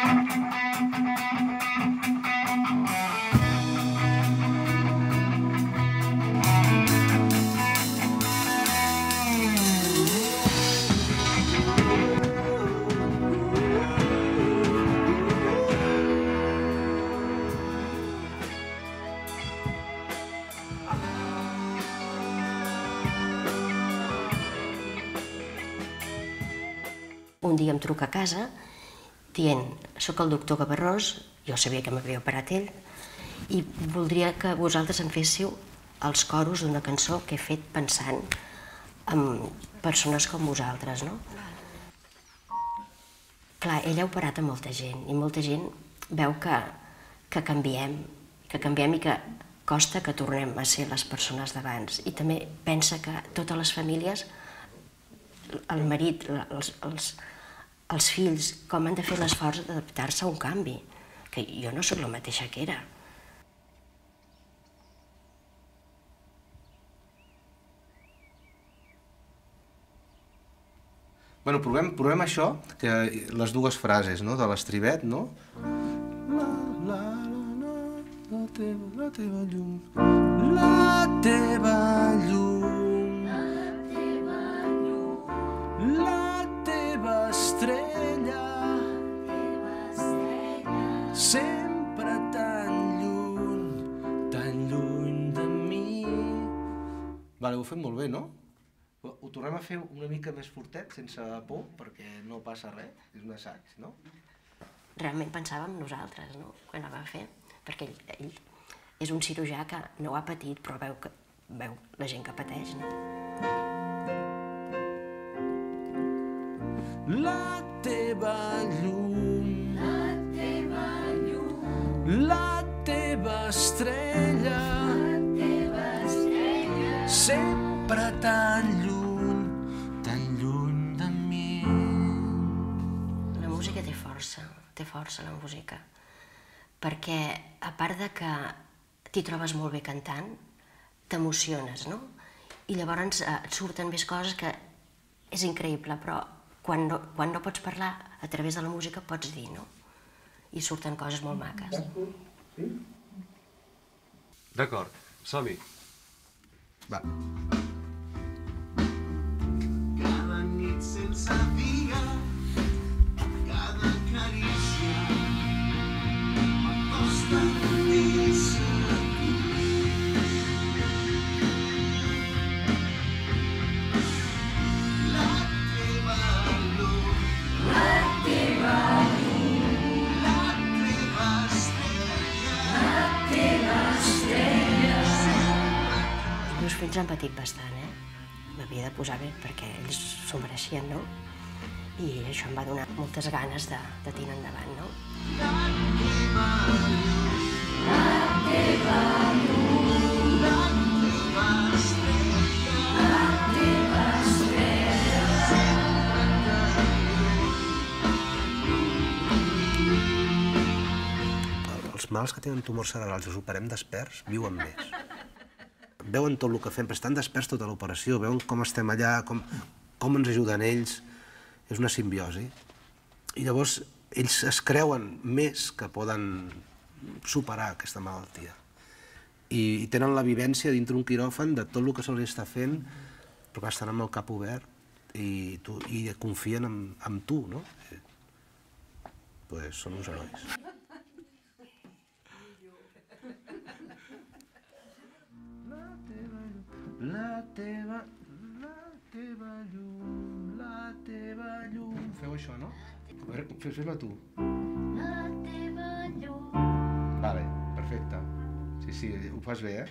Speaker 7: Un dia em truca a casa dient, soc el doctor Gavarrós, jo sabia que m'havia operat ell, i voldria que vosaltres em féssiu els coros d'una cançó que he fet pensant en persones com vosaltres, no? Clar, ell ha operat a molta gent, i molta gent veu que canviem i que costa que tornem a ser les persones d'abans. I també pensa que totes les famílies, el marit, els fills, com han de fer l'esforç d'adaptar-se a un canvi, que jo no sóc la mateixa que era.
Speaker 4: Bueno, provem això, que les dues frases de l'estrivet, no? La teva llum, la teva llum, la teva estrella, sempre tan lluny de mi. Vale, ho fem molt bé, no? Ho tornem a fer una mica més fortet, sense por, perquè no passa res, és un assaig, no?
Speaker 7: realment pensava en nosaltres, no?, quan el va fer, perquè ell és un cirurgià que no ho ha patit, però veu la gent que pateix, no?
Speaker 11: La teva llum, la teva estrella, sempre tan lluny de mi.
Speaker 7: La música té força la música, perquè a part de que t'hi trobes molt bé cantant, t'emociones, no? I llavors et surten més coses que és increïble, però quan no pots parlar, a través de la música pots dir, no? I surten coses molt maques.
Speaker 12: D'acord, som-hi.
Speaker 4: Va.
Speaker 11: Cada nit sense dia, cada carícia, m'acosta més a tu. La teva llum, la teva estrella,
Speaker 7: Els meus fills han patit bastant, m'havia de posar bé perquè ells s'ho mereixien, no? I això em va donar moltes ganes de tirar endavant, no?
Speaker 4: Els mals que tenen tumors cerebrals i els operem desperts viuen més. Veuen tot el que fem, però estan desperts tota l'operació, veuen com estem allà, com ens ajuden ells. És una simbiosi. I llavors ells es creuen més que poden superar aquesta malaltia. I tenen la vivència dintre un quiròfan de tot el que se'ls està fent, però que estan amb el cap obert i confien en tu, no? Doncs són uns herois.
Speaker 11: La teva llum, la teva llum.
Speaker 3: Feu això, no? A veure, fes-la tu.
Speaker 11: La teva llum.
Speaker 3: Vale, perfecte. Sí, ho fas bé,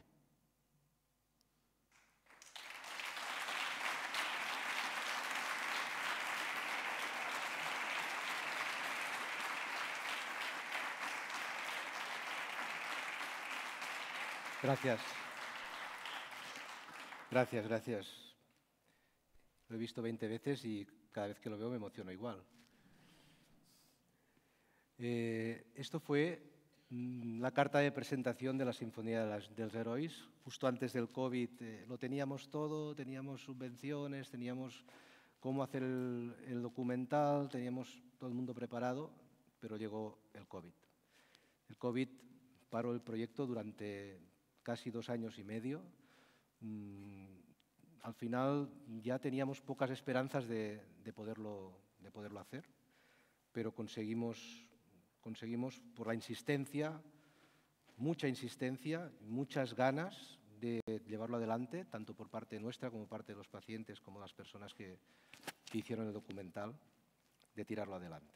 Speaker 3: Gracias. Gracias. Lo he visto 20 veces y cada vez que lo veo me emociono igual. Esto fue la carta de presentación de la Sinfonía de los Herois. Justo antes del COVID lo teníamos todo, teníamos subvenciones, teníamos cómo hacer el documental, teníamos todo el mundo preparado, pero llegó el COVID. El COVID paró el proyecto durante casi 2 años y medio. Al final ya teníamos pocas esperanzas de poderlo hacer, pero conseguimos por la insistencia, mucha insistencia, muchas ganas de llevarlo adelante, tanto por parte nuestra como por parte de los pacientes, como las personas que hicieron el documental, de tirarlo adelante.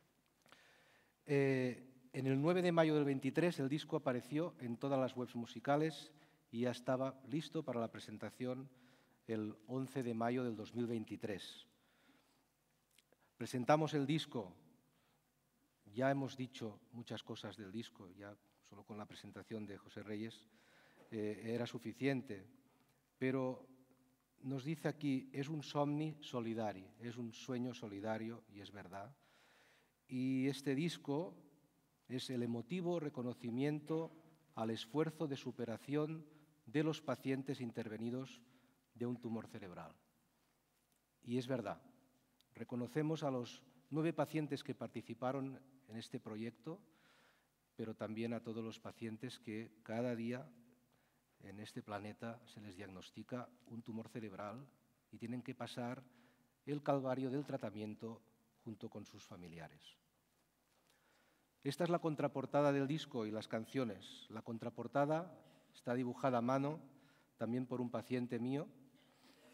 Speaker 3: En el 9 de mayo del 23 el disco apareció en todas las webs musicales y ya estaba listo para la presentación el 11 de mayo del 2023. Presentamos el disco, ya hemos dicho muchas cosas del disco, ya solo con la presentación de José Reyes era suficiente, pero nos dice aquí, es un somni solidari, es un sueño solidario, y es verdad. Y este disco es el emotivo reconocimiento al esfuerzo de superación de los pacientes intervenidos de un tumor cerebral. Y es verdad, reconocemos a los 9 pacientes que participaron en este proyecto, pero también a todos los pacientes que cada día en este planeta se les diagnostica un tumor cerebral y tienen que pasar el calvario del tratamiento junto con sus familiares. Esta es la contraportada del disco y las canciones. La contraportada está dibujada a mano también por un paciente mío,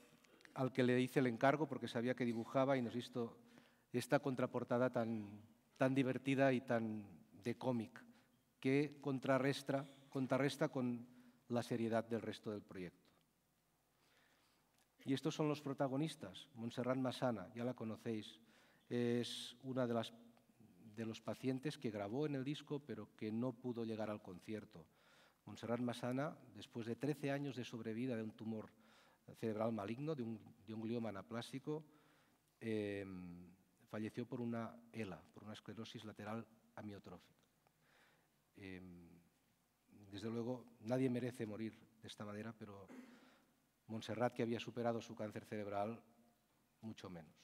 Speaker 3: al que le hice el encargo porque sabía que dibujaba y nos hizo esta contraportada tan tan divertida y tan de cómic, que contrarresta con la seriedad del resto del proyecto. Y estos son los protagonistas. Montserrat Massana, ya la conocéis, es una de los pacientes que grabó en el disco, pero que no pudo llegar al concierto. Montserrat Massana, después de 13 años de sobrevida de un tumor cerebral maligno, de un glioma anaplásico, falleció por una ELA, por una esclerosis lateral amiotrófica. Desde luego, nadie merece morir de esta manera, pero Montserrat, que había superado su cáncer cerebral, mucho menos.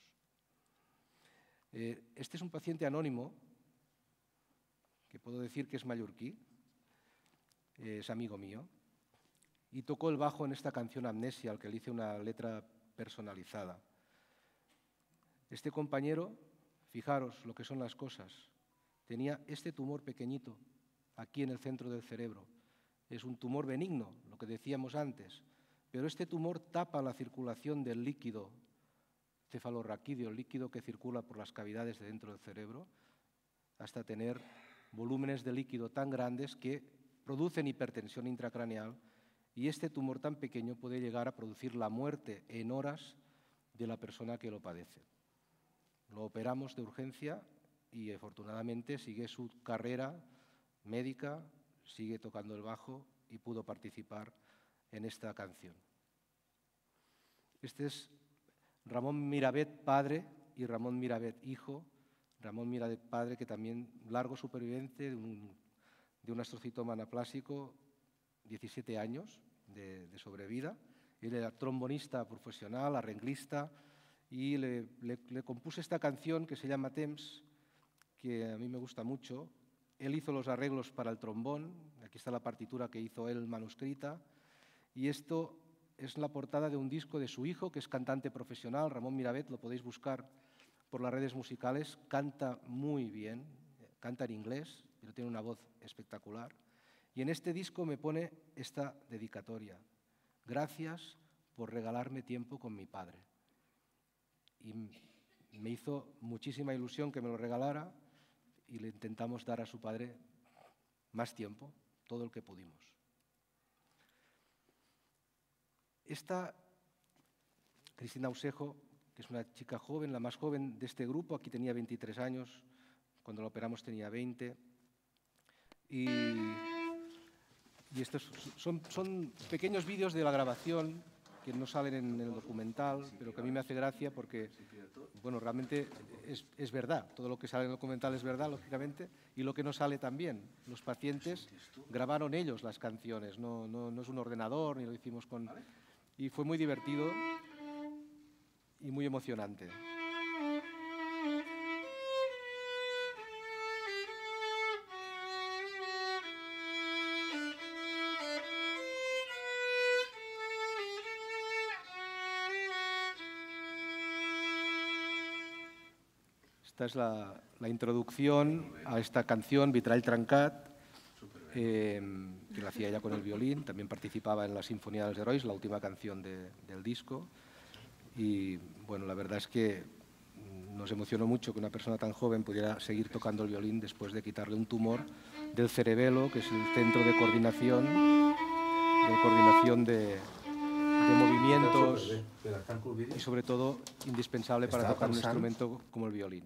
Speaker 3: Este es un paciente anónimo, que puedo decir que es mallorquí, es amigo mío, y tocó el bajo en esta canción Amnesia, al que le hice una letra personalizada. Este compañero, fijaros lo que son las cosas, tenía este tumor pequeñito aquí en el centro del cerebro. Es un tumor benigno, lo que decíamos antes, pero este tumor tapa la circulación del líquido cefalorraquídeo, el líquido que circula por las cavidades de dentro del cerebro, hasta tener volúmenes de líquido tan grandes que producen hipertensión intracraneal, y este tumor tan pequeño puede llegar a producir la muerte en horas de la persona que lo padece. Lo operamos de urgencia y afortunadamente sigue su carrera médica, sigue tocando el bajo y pudo participar en esta canción. Este es Ramón Miravet, padre, y Ramón Miravet, hijo. Ramón Miravet, padre, que también largo superviviente de un astrocitoma anaplásico, 17 años de sobrevida. Él era trombonista profesional, arreglista, y le compuse esta canción que se llama Temps, que a mí me gusta mucho. Él hizo los arreglos para el trombón, aquí está la partitura que hizo él manuscrita, y esto es la portada de un disco de su hijo, que es cantante profesional, Ramón Miravet, lo podéis buscar por las redes musicales, canta muy bien, canta en inglés, pero tiene una voz espectacular. Y en este disco me pone esta dedicatoria: gracias por regalarme tiempo con mi padre. Y me hizo muchísima ilusión que me lo regalara, y le intentamos dar a su padre más tiempo, todo el que pudimos. Esta Cristina Usejo, que es una chica joven, la más joven de este grupo, aquí tenía 23 años, cuando la operamos tenía 20, y estos son pequeños vídeos de la grabación que no salen en el documental, pero que a mí me hace gracia porque, bueno, realmente es verdad. Todo lo que sale en el documental es verdad, lógicamente, y lo que no sale también. Los pacientes grabaron ellos las canciones, no es un ordenador, ni lo hicimos con... Y fue muy divertido y muy emocionante. Esta es la introducción a esta canción, Vitrall Trencat, que la hacía ella con el violín. También participaba en la Sinfonía dels Herois, la última canción del disco. Y bueno, la verdad es que nos emocionó mucho que una persona tan joven pudiera seguir tocando el violín después de quitarle un tumor del cerebelo, que es el centro de coordinación de movimientos y sobre todo indispensable para tocar un instrumento como el violín.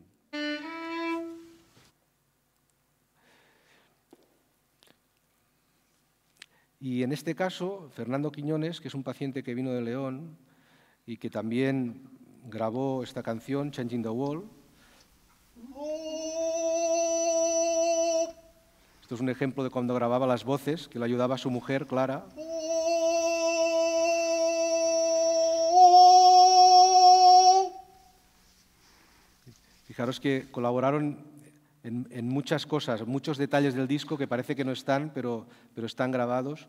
Speaker 3: Y en este caso, Fernando Quiñones, que es un paciente que vino de León y que también grabó esta canción, Changing the World. Esto es un ejemplo de cuando grababa las voces, que le ayudaba a su mujer, Clara. Fijaros que colaboraron en muchas cosas, muchos detalles del disco que parece que no están, pero están grabados.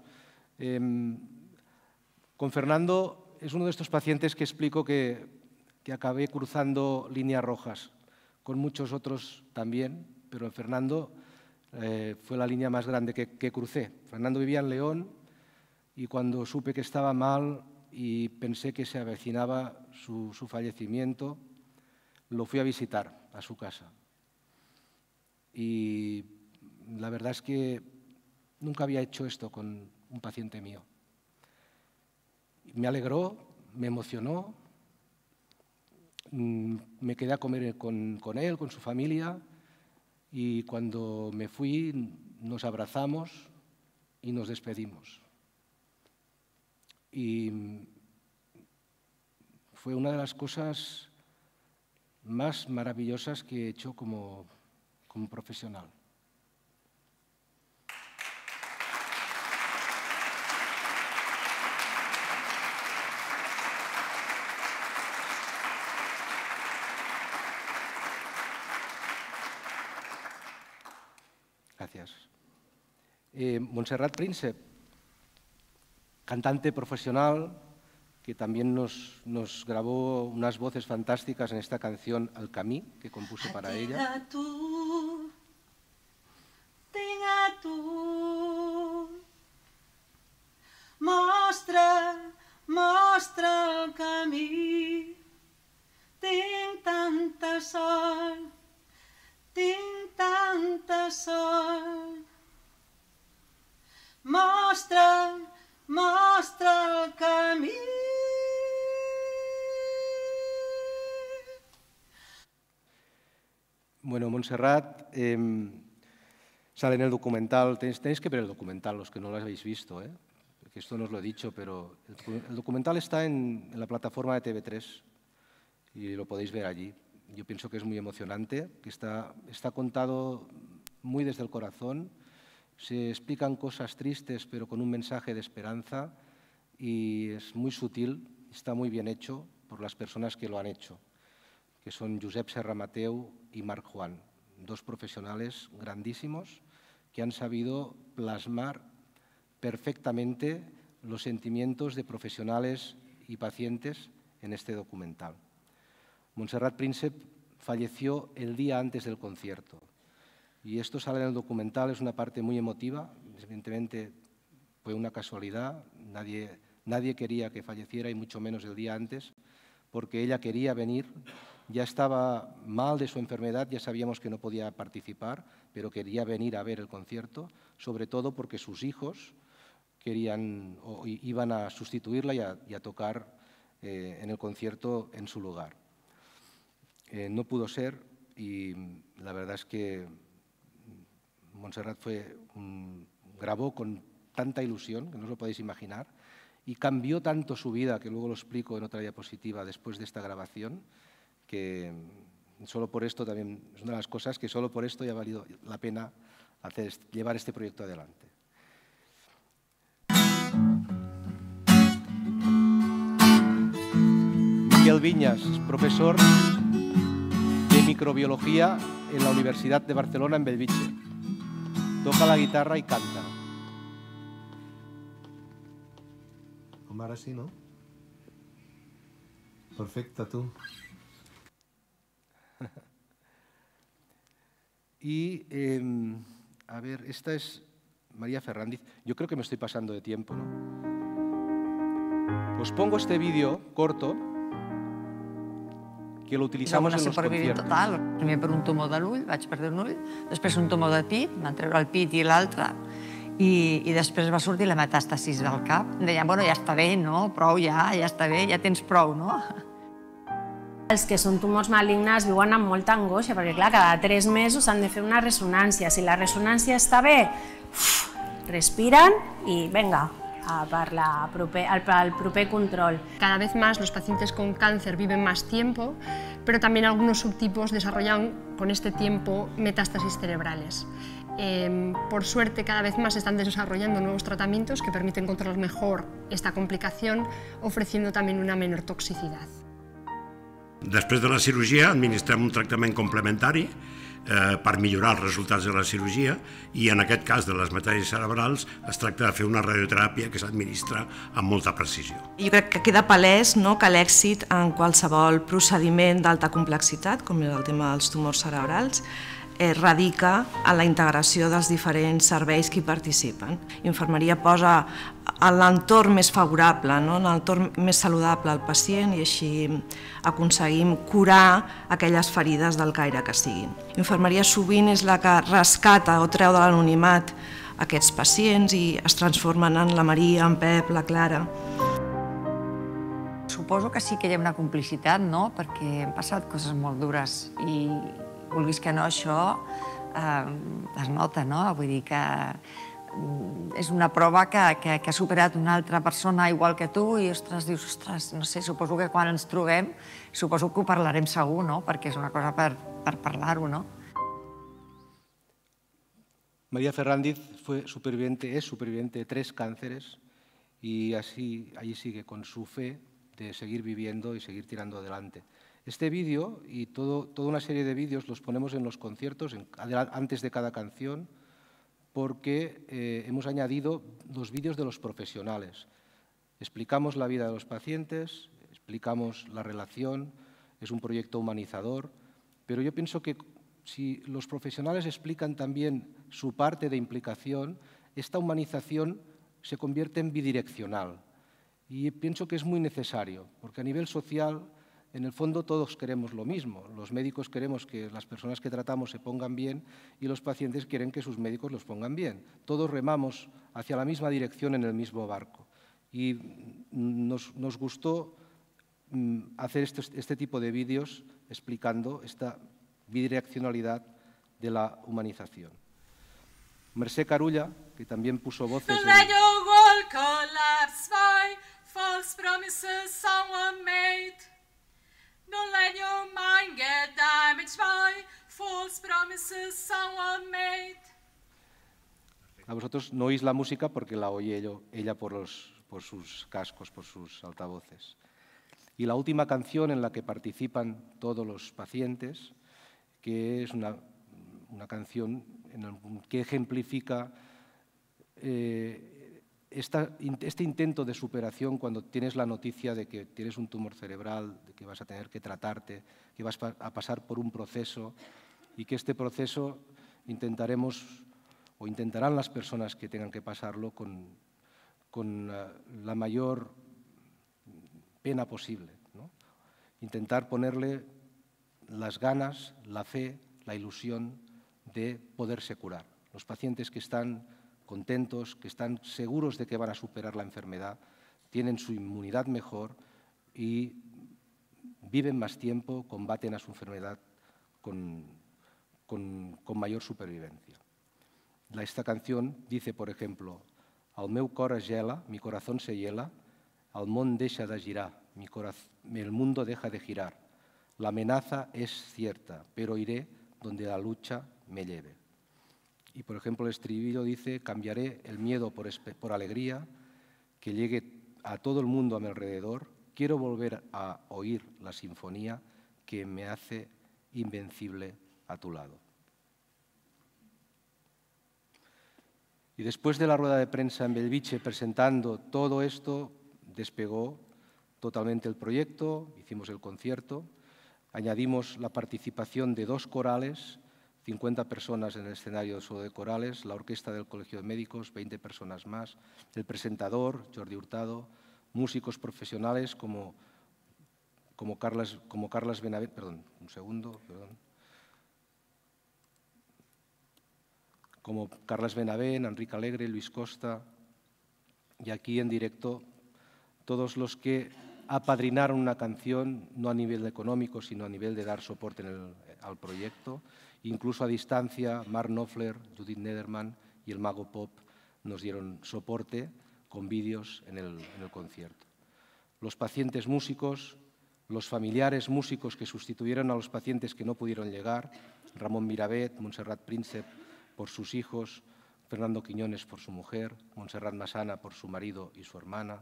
Speaker 3: Con Fernando es uno de estos pacientes que explico que acabé cruzando líneas rojas, con muchos otros también, pero en Fernando fue la línea más grande que crucé. Fernando vivía en León y cuando supe que estaba mal y pensé que se avecinaba su fallecimiento, lo fui a visitar a su casa. Y la verdad es que nunca había hecho esto con un paciente mío. Me alegró, me emocionó, me quedé a comer con él, con su familia, y cuando me fui nos abrazamos y nos despedimos. Y fue una de las cosas más maravillosas que he hecho como profesional. Gracias. Montserrat Príncep, cantante profesional, que también nos grabó unas voces fantásticas en esta canción El Camí, que compuse para ella.
Speaker 13: Tinc a tu, mostra el camí, tinc tanta sort, mostra el camí.
Speaker 3: Bueno, Montserrat sale en el documental. Tenéis que ver el documental, los que no lo habéis visto, porque esto no os lo he dicho, pero el documental está en la plataforma de TV3 y lo podéis ver allí. Yo pienso que es muy emocionante, que está contado muy desde el corazón. Se explican cosas tristes, pero con un mensaje de esperanza, y es muy sutil, está muy bien hecho por las personas que lo han hecho, que son Josep Serra Mateu y Marc Juan, dos profesionales grandísimos que han sabido plasmar perfectamente los sentimientos de profesionales y pacientes en este documental. Montserrat Príncep falleció el día antes del concierto y esto sale en el documental, es una parte muy emotiva, evidentemente fue una casualidad, nadie quería que falleciera y mucho menos el día antes, porque ella quería venir, ya estaba mal de su enfermedad, ya sabíamos que no podía participar, pero quería venir a ver el concierto, sobre todo porque sus hijos querían o iban a sustituirla y a tocar en el concierto en su lugar. No pudo ser y la verdad es que Montserrat grabó con tanta ilusión, que no os lo podéis imaginar, y cambió tanto su vida, que luego lo explico en otra diapositiva después de esta grabación, que solo por esto también es una de las cosas que solo por esto ya ha valido la pena llevar este proyecto adelante. Miquel Viñas, profesor de microbiología en la Universidad de Barcelona en Bellvitge. Toca la guitarra y canta.
Speaker 4: Com ara sí, no? Perfecte, tú.
Speaker 3: Y, a ver, esta es María Ferrandiz. Yo creo que me estoy pasando de tiempo, ¿no? Os pongo este vídeo corto que lo utilizamos en los conciertos.
Speaker 10: Total. Primer per un tumor de l'ull, vaig perdre un ull, després un tumor de pit, van treure el pit i l'altre, i després va sortir la metàstasis del cap. Em deien, bueno, ja està bé, no? Prou ja està bé, ja tens prou, no?
Speaker 14: Els que són tumors malignes viuen amb molta angoixa, perquè clar, cada 3 mesos han de fer una ressonància. Si la ressonància està bé, respiren i venga, al proper control.
Speaker 15: Cada vez más los pacientes con cáncer viven más tiempo, pero también algunos subtipos desarrollan con este tiempo metástasis cerebrales. Por suerte, cada vez más se están desarrollando nuevos tratamientos que permiten controlar mejor esta complicación, ofreciendo también una menor toxicidad.
Speaker 16: Després de la cirurgia administrem un tractament complementari per millorar els resultats de la cirurgia i en aquest cas de les metàstasis cerebrals es tracta de fer una radioteràpia que s'administra amb molta precisió.
Speaker 17: Jo crec que queda palès que l'èxit en qualsevol procediment d'alta complexitat, com és el tema dels tumors cerebrals, radica en la integració dels diferents serveis que hi participen. Infermeria posa en l'entorn més favorable, en l'entorn més saludable al pacient i així aconseguim curar aquelles ferides del caire que siguin. Infermeria sovint és la que rescata o treu de l'anonimat aquests pacients i es transformen en la Maria, en Pep, la Clara.
Speaker 10: Suposo que sí que hi ha una complicitat, no? Perquè hem passat coses molt dures i vulguis que no, això es nota, no? Vull dir que és una prova que ha superat una altra persona igual que tu i, ostres, dius, ostres, no sé, suposo que quan ens trobem, suposo que ho parlarem segur, no? Perquè és una cosa per parlar-ho, no?
Speaker 3: María Ferrandiz es superviviente de 3 cánceres y allí sigue con su fe de seguir viviendo y seguir tirando adelante. Este vídeo y toda una serie de vídeos los ponemos en los conciertos antes de cada canción porque hemos añadido los vídeos de los profesionales. Explicamos la vida de los pacientes, explicamos la relación, es un proyecto humanizador, pero yo pienso que si los profesionales explican también su parte de implicación, esta humanización se convierte en bidireccional. Y pienso que es muy necesario, porque a nivel social, en el fondo todos queremos lo mismo. Los médicos queremos que las personas que tratamos se pongan bien y los pacientes quieren que sus médicos los pongan bien. Todos remamos hacia la misma dirección en el mismo barco. Y nos gustó hacer este tipo de vídeos explicando esta bidireccionalidad de la humanización. Mercè Carulla, que también puso voces
Speaker 18: False promises someone made. Don't let your mind get damaged by false promises someone made.
Speaker 3: A vosotros no oís la música porque la oye ella por sus cascos, por sus altavoces. Y la última canción en la que participan todos los pacientes, que es una canción que ejemplifica este intento de superación cuando tienes la noticia de que tienes un tumor cerebral, de que vas a tener que tratarte, que vas a pasar por un proceso y que este proceso intentarán las personas que tengan que pasarlo con la mayor pena posible, ¿no? Intentar ponerle las ganas, la fe, la ilusión de poderse curar. Los pacientes que están contentos, que están seguros de que van a superar la enfermedad, tienen su inmunidad mejor y viven más tiempo, combaten a su enfermedad con mayor supervivencia. Esta canción dice, por ejemplo, «El meu cor es gela, mi corazón se hiela, el món deixa de girar, el mundo deja de girar. La amenaza es cierta, pero iré donde la lucha me lleve». Y, por ejemplo, el estribillo dice, cambiaré el miedo por alegría, que llegue a todo el mundo a mi alrededor, quiero volver a oír la sinfonía que me hace invencible a tu lado. Y después de la rueda de prensa en Bellvitge presentando todo esto, despegó totalmente el proyecto, hicimos el concierto, añadimos la participación de 2 corales, 50 personas en el escenario solo de corales, la orquesta del Colegio de Médicos, 20 personas más, el presentador, Jordi Hurtado, músicos profesionales como Carles Benavent, como Carles Benavent, Enric Alegre, Luis Costa, y aquí en directo todos los que apadrinaron una canción, no a nivel económico, sino a nivel de dar soporte al proyecto. Incluso a distancia, Mark Knopfler, Judith Nederman y el Mago Pop nos dieron soporte con vídeos en el concierto. Los pacientes músicos, los familiares músicos que sustituyeron a los pacientes que no pudieron llegar, Ramón Miravet, Montserrat Príncep por sus hijos, Fernando Quiñones por su mujer, Montserrat Massana por su marido y su hermana.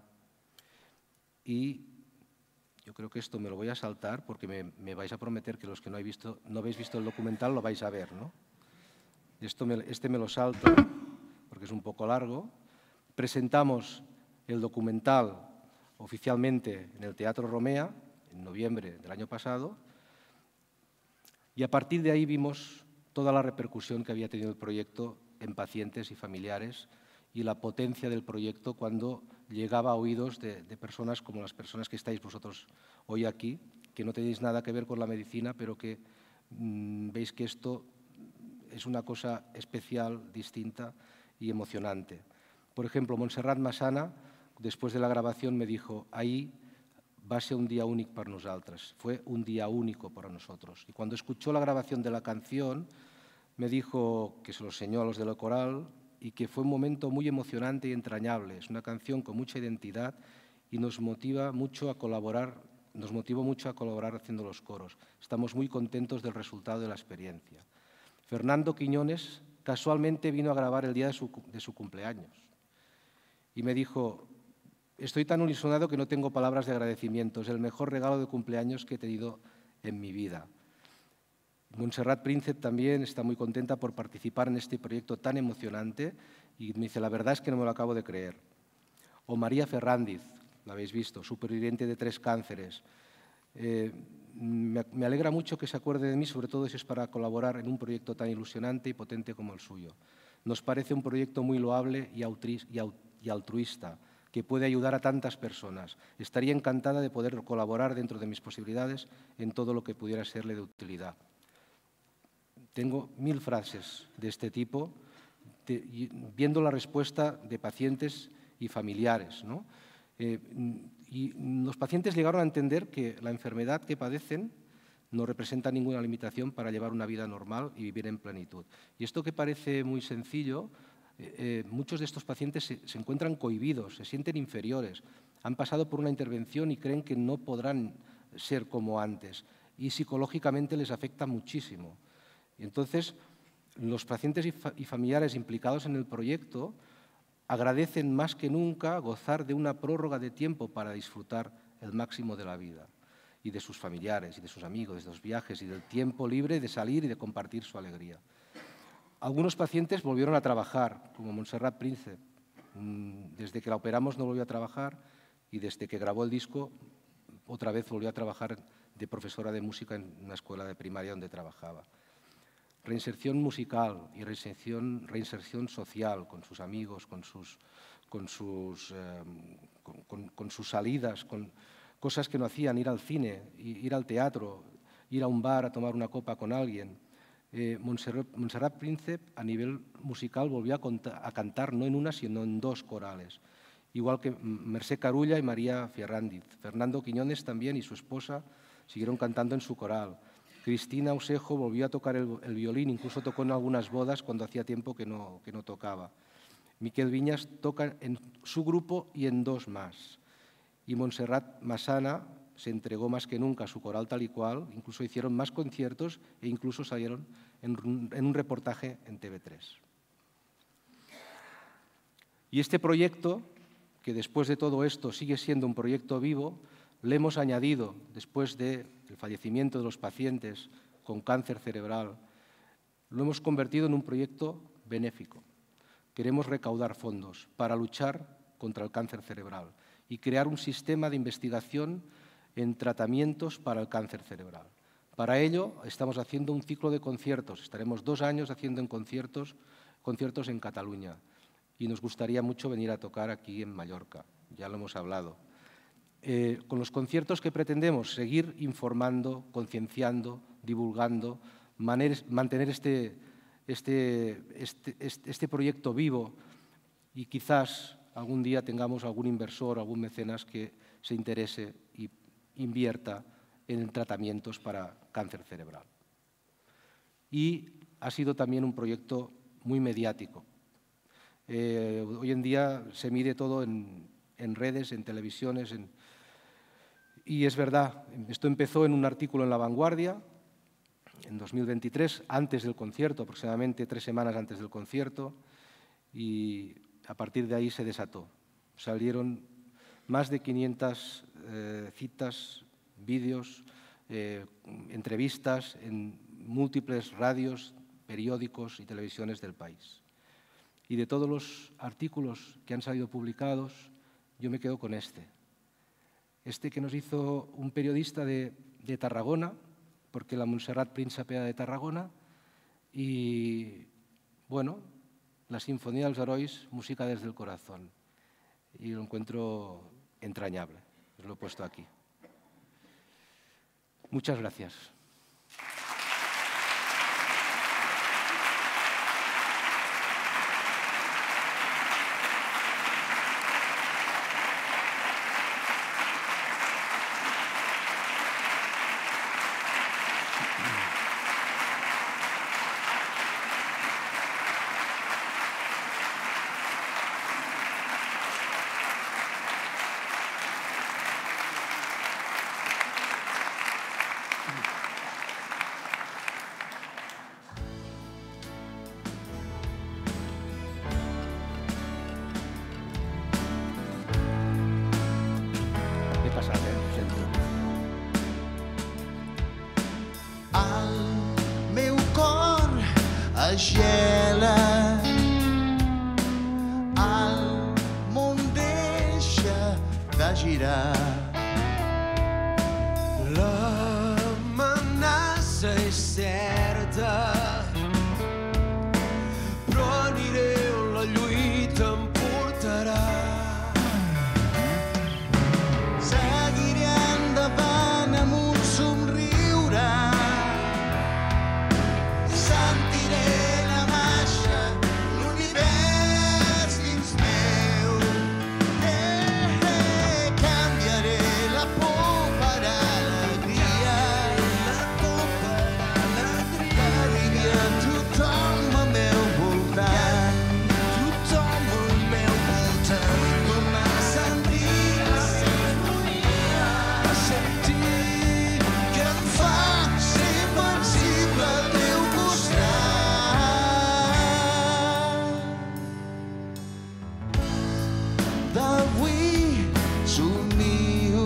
Speaker 3: Y yo creo que esto me lo voy a saltar porque me vais a prometer que los que no habéis visto el documental lo vais a ver, ¿no? Este me lo salto porque es un poco largo. Presentamos el documental oficialmente en el Teatro Romea en noviembre del año pasado y a partir de ahí vimos toda la repercusión que había tenido el proyecto en pacientes y familiares y la potencia del proyecto cuando llegaba a oídos de personas como las personas que estáis vosotros hoy aquí, que no tenéis nada que ver con la medicina, pero que veis que esto es una cosa especial, distinta y emocionante. Por ejemplo, Montserrat Massana, después de la grabación, me dijo: ahí va a ser un día único para nosotros. Fue un día único para nosotros. Y cuando escuchó la grabación de la canción, me dijo que se lo enseñó a los de la coral y que fue un momento muy emocionante y entrañable. Es una canción con mucha identidad y nos motivó mucho a colaborar haciendo los coros. Estamos muy contentos del resultado de la experiencia. Fernando Quiñones casualmente vino a grabar el día de su cumpleaños y me dijo: estoy tan ilusionado que no tengo palabras de agradecimiento, es el mejor regalo de cumpleaños que he tenido en mi vida. Montserrat Príncep también está muy contenta por participar en este proyecto tan emocionante y me dice: la verdad es que no me lo acabo de creer. O María Ferrandiz, la habéis visto, superviviente de 3 cánceres. Me alegra mucho que se acuerde de mí, sobre todo si es para colaborar en un proyecto tan ilusionante y potente como el suyo. Nos parece un proyecto muy loable y altruista, que puede ayudar a tantas personas. Estaría encantada de poder colaborar dentro de mis posibilidades en todo lo que pudiera serle de utilidad. Tengo 1000 frases de este tipo, viendo la respuesta de pacientes y familiares, ¿no? Y los pacientes llegaron a entender que la enfermedad que padecen no representa ninguna limitación para llevar una vida normal y vivir en plenitud. Y esto que parece muy sencillo, muchos de estos pacientes se encuentran cohibidos, se sienten inferiores, han pasado por una intervención y creen que no podrán ser como antes y psicológicamente les afecta muchísimo. Y entonces, los pacientes y familiares implicados en el proyecto agradecen más que nunca gozar de una prórroga de tiempo para disfrutar el máximo de la vida y de sus familiares y de sus amigos, de los viajes y del tiempo libre de salir y de compartir su alegría. Algunos pacientes volvieron a trabajar, como Montserrat Príncep. Desde que la operamos no volvió a trabajar y desde que grabó el disco otra vez volvió a trabajar de profesora de música en una escuela de primaria donde trabajaba. Reinserción musical y reinserción social con sus amigos, con sus salidas, con cosas que no hacían, ir al cine, ir al teatro, ir a un bar a tomar una copa con alguien. Montserrat Príncep a nivel musical volvió a cantar no en una sino en 2 corales, igual que Mercè Carulla y María Ferrandiz. Fernando Quiñones también y su esposa siguieron cantando en su coral. Cristina Usejo volvió a tocar el violín, incluso tocó en algunas bodas cuando hacía tiempo que no tocaba. Miquel Viñas toca en su grupo y en 2 más. Y Montserrat Massana se entregó más que nunca a su coral tal y cual, incluso hicieron más conciertos e incluso salieron en un reportaje en TV3. Y este proyecto, que después de todo esto sigue siendo un proyecto vivo, le hemos añadido, después del fallecimiento de los pacientes con cáncer cerebral, lo hemos convertido en un proyecto benéfico. Queremos recaudar fondos para luchar contra el cáncer cerebral y crear un sistema de investigación en tratamientos para el cáncer cerebral. Para ello estamos haciendo un ciclo de conciertos. Estaremos 2 años haciendo conciertos en Cataluña y nos gustaría mucho venir a tocar aquí en Mallorca. Ya lo hemos hablado. Con los conciertos que pretendemos seguir informando, concienciando, divulgando, mantener este proyecto vivo y quizás algún día tengamos algún inversor, algún mecenas que se interese y invierta en tratamientos para cáncer cerebral. Y ha sido también un proyecto muy mediático. Hoy en día se mide todo en redes, en televisiones, y es verdad, esto empezó en un artículo en La Vanguardia, en 2023, antes del concierto, aproximadamente 3 semanas antes del concierto, y a partir de ahí se desató. Salieron más de 500 citas, vídeos, entrevistas en múltiples radios, periódicos y televisiones del país. Y de todos los artículos que han salido publicados, yo me quedo con este que nos hizo un periodista de Tarragona, porque la Montserrat Príncep era de Tarragona, Y, bueno, la Sinfonía de los Herois, música desde el corazón. Y lo encuentro entrañable, os lo he puesto aquí. Muchas gracias.
Speaker 11: gela, el món deixa de girar. L'amenaça és certa, però aniré on la lluita em portarà. Seguiré endavant amb un somriure, sentiré la màgia, l'univers dins meu. Canviaré la por per alegria, la por per alegria. Arribi a tothom al meu voltant, tothom al meu voltant. Vull tornar a sentir la sinfonia, a sentir que em fa ser invencible al teu costat. D'avui somio,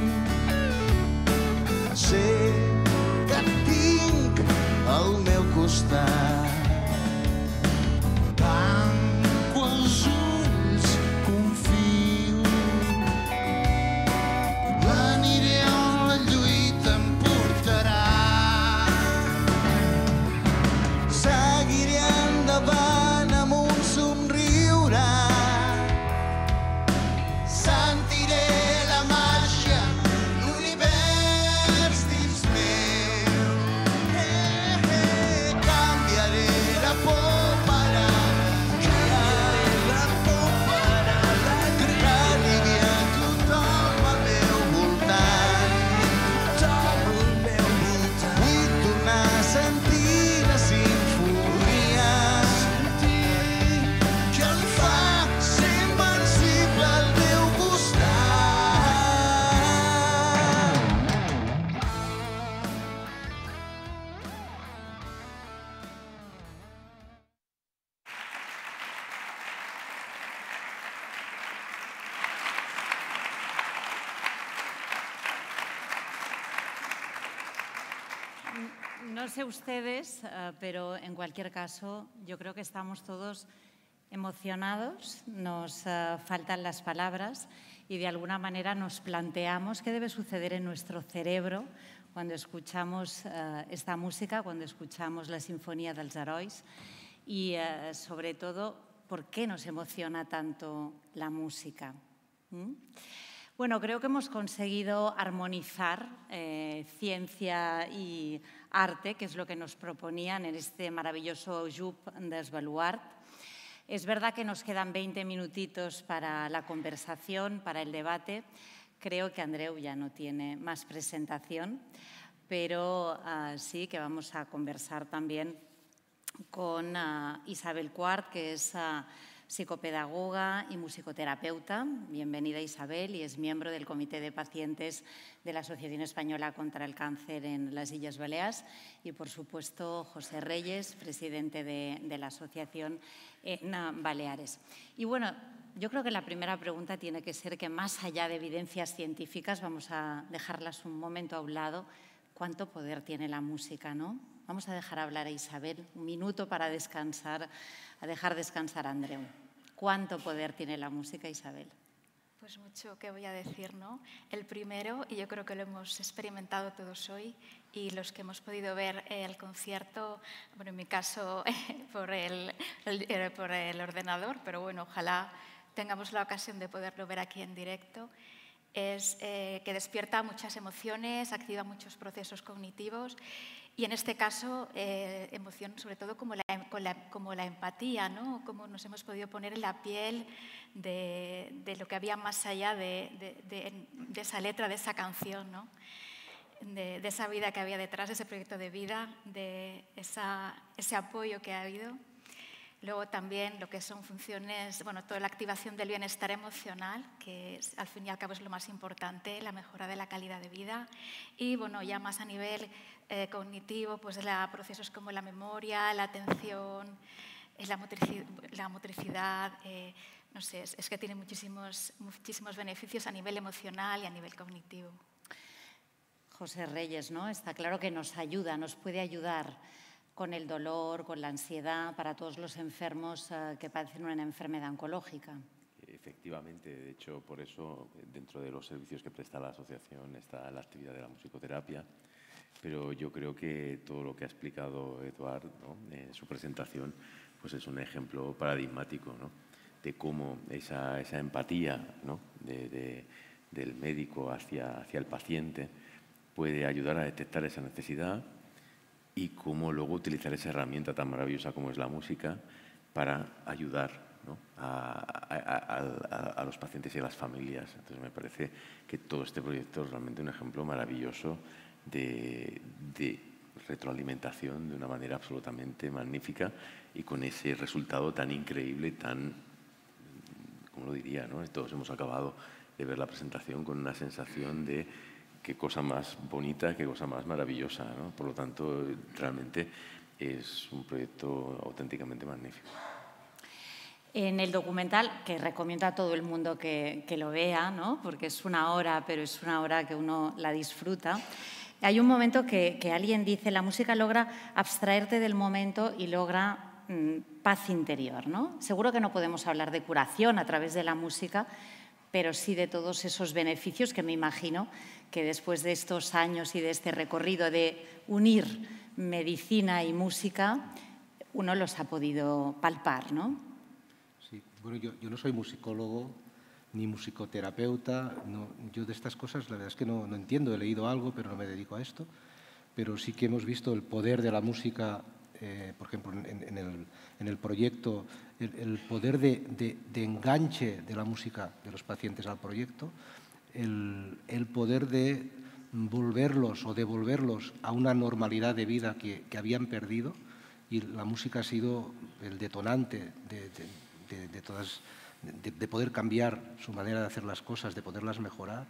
Speaker 11: sé que et tinc al meu costat. Tanco els ulls, confio, aniré on la lluita em portarà. Seguiré endavant amb un somriure, sentiré la màgia, l'univers dins meu. Canviaré la por per alegria, la por per alegria. Arribi a tothom al meu voltant, tothom al meu voltant. Vull tornar a sentir la sinfonia, sentir que em fa ser invencible al teu costat.
Speaker 19: No sé ustedes, pero en cualquier caso yo creo que estamos todos emocionados, nos faltan las palabras y de alguna manera nos planteamos qué debe suceder en nuestro cerebro cuando escuchamos esta música, cuando escuchamos la Sinfonía dels Herois y sobre todo por qué nos emociona tanto la música. Bueno, creo que hemos conseguido armonizar ciencia y arte, que es lo que nos proponían en este maravilloso JUP dels Baluard. Es verdad que nos quedan 20 minutitos para la conversación, para el debate. Creo que Andreu ya no tiene más presentación, pero sí que vamos a conversar también con Isabel Quart, que es psicopedagoga y musicoterapeuta. Bienvenida, Isabel, y es miembro del Comité de Pacientes de la Asociación Española contra el Cáncer en las Illes Balears. Y, por supuesto, José Reyes, presidente de la asociación en Baleares. Y, bueno, yo creo que la primera pregunta tiene que ser que, más allá de evidencias científicas, vamos a dejarlas un momento a un lado, ¿cuánto poder tiene la música, no? Vamos a dejar hablar a Isabel un minuto para descansar, a dejar descansar a Andreu. ¿Cuánto poder tiene la música, Isabel?
Speaker 20: Pues mucho que voy a decir, ¿no? El primero, y yo creo que lo hemos experimentado todos hoy, y los que hemos podido ver el concierto, bueno, en mi caso por el ordenador, pero bueno, ojalá tengamos la ocasión de poderlo ver aquí en directo, es que despierta muchas emociones, activa muchos procesos cognitivos y en este caso emoción sobre todo como la empatía, ¿no? Cómo nos hemos podido poner en la piel de lo que había más allá de esa letra, de esa canción, ¿no? De esa vida que había detrás, de ese proyecto de vida, de ese apoyo que ha habido. Luego también lo que son funciones, bueno, toda la activación del bienestar emocional, que al fin y al cabo es lo más importante, la mejora de la calidad de vida. Y bueno, ya más a nivel cognitivo, pues procesos como la memoria, la atención, la motricidad, no sé, es que tiene muchísimos beneficios a nivel emocional y a nivel cognitivo.
Speaker 19: José Reyes, ¿no? Está claro que nos ayuda, nos puede ayudar con el dolor, con la ansiedad, para todos los enfermos que padecen una enfermedad oncológica.
Speaker 2: Efectivamente, de hecho, por eso dentro de los servicios que presta la asociación está la actividad de la musicoterapia, pero yo creo que todo lo que ha explicado Eduard, ¿no? En su presentación, pues es un ejemplo paradigmático, ¿no? De cómo esa empatía, ¿no? del médico hacia el paciente puede ayudar a detectar esa necesidad y cómo luego utilizar esa herramienta tan maravillosa como es la música para ayudar, ¿no? a los pacientes y a las familias. Entonces me parece que todo este proyecto es realmente un ejemplo maravilloso de retroalimentación de una manera absolutamente magnífica y con ese resultado tan increíble, tan, ¿cómo lo diría, ¿no? Todos hemos acabado de ver la presentación con una sensación de qué cosa más bonita, qué cosa más maravillosa, ¿no? Por lo tanto, realmente es un proyecto auténticamente magnífico.
Speaker 19: En el documental, que recomiendo a todo el mundo que lo vea, ¿no? Porque es una hora, pero es una hora que uno la disfruta, hay un momento que alguien dice, la música logra abstraerte del momento y logra paz interior, ¿no? Seguro que no podemos hablar de curación a través de la música, pero sí de todos esos beneficios que me imagino que después de estos años y de este recorrido de unir medicina y música, uno los ha podido palpar, ¿no?
Speaker 4: Sí, bueno, yo no soy musicólogo ni musicoterapeuta, no, yo de estas cosas la verdad es que no entiendo, he leído algo, pero no me dedico a esto, pero sí que hemos visto el poder de la música, por ejemplo, en el proyecto, el poder de enganche de la música de los pacientes al proyecto, el poder de volverlos o devolverlos a una normalidad de vida que habían perdido, y la música ha sido el detonante de todas, de poder cambiar su manera de hacer las cosas, de poderlas mejorar.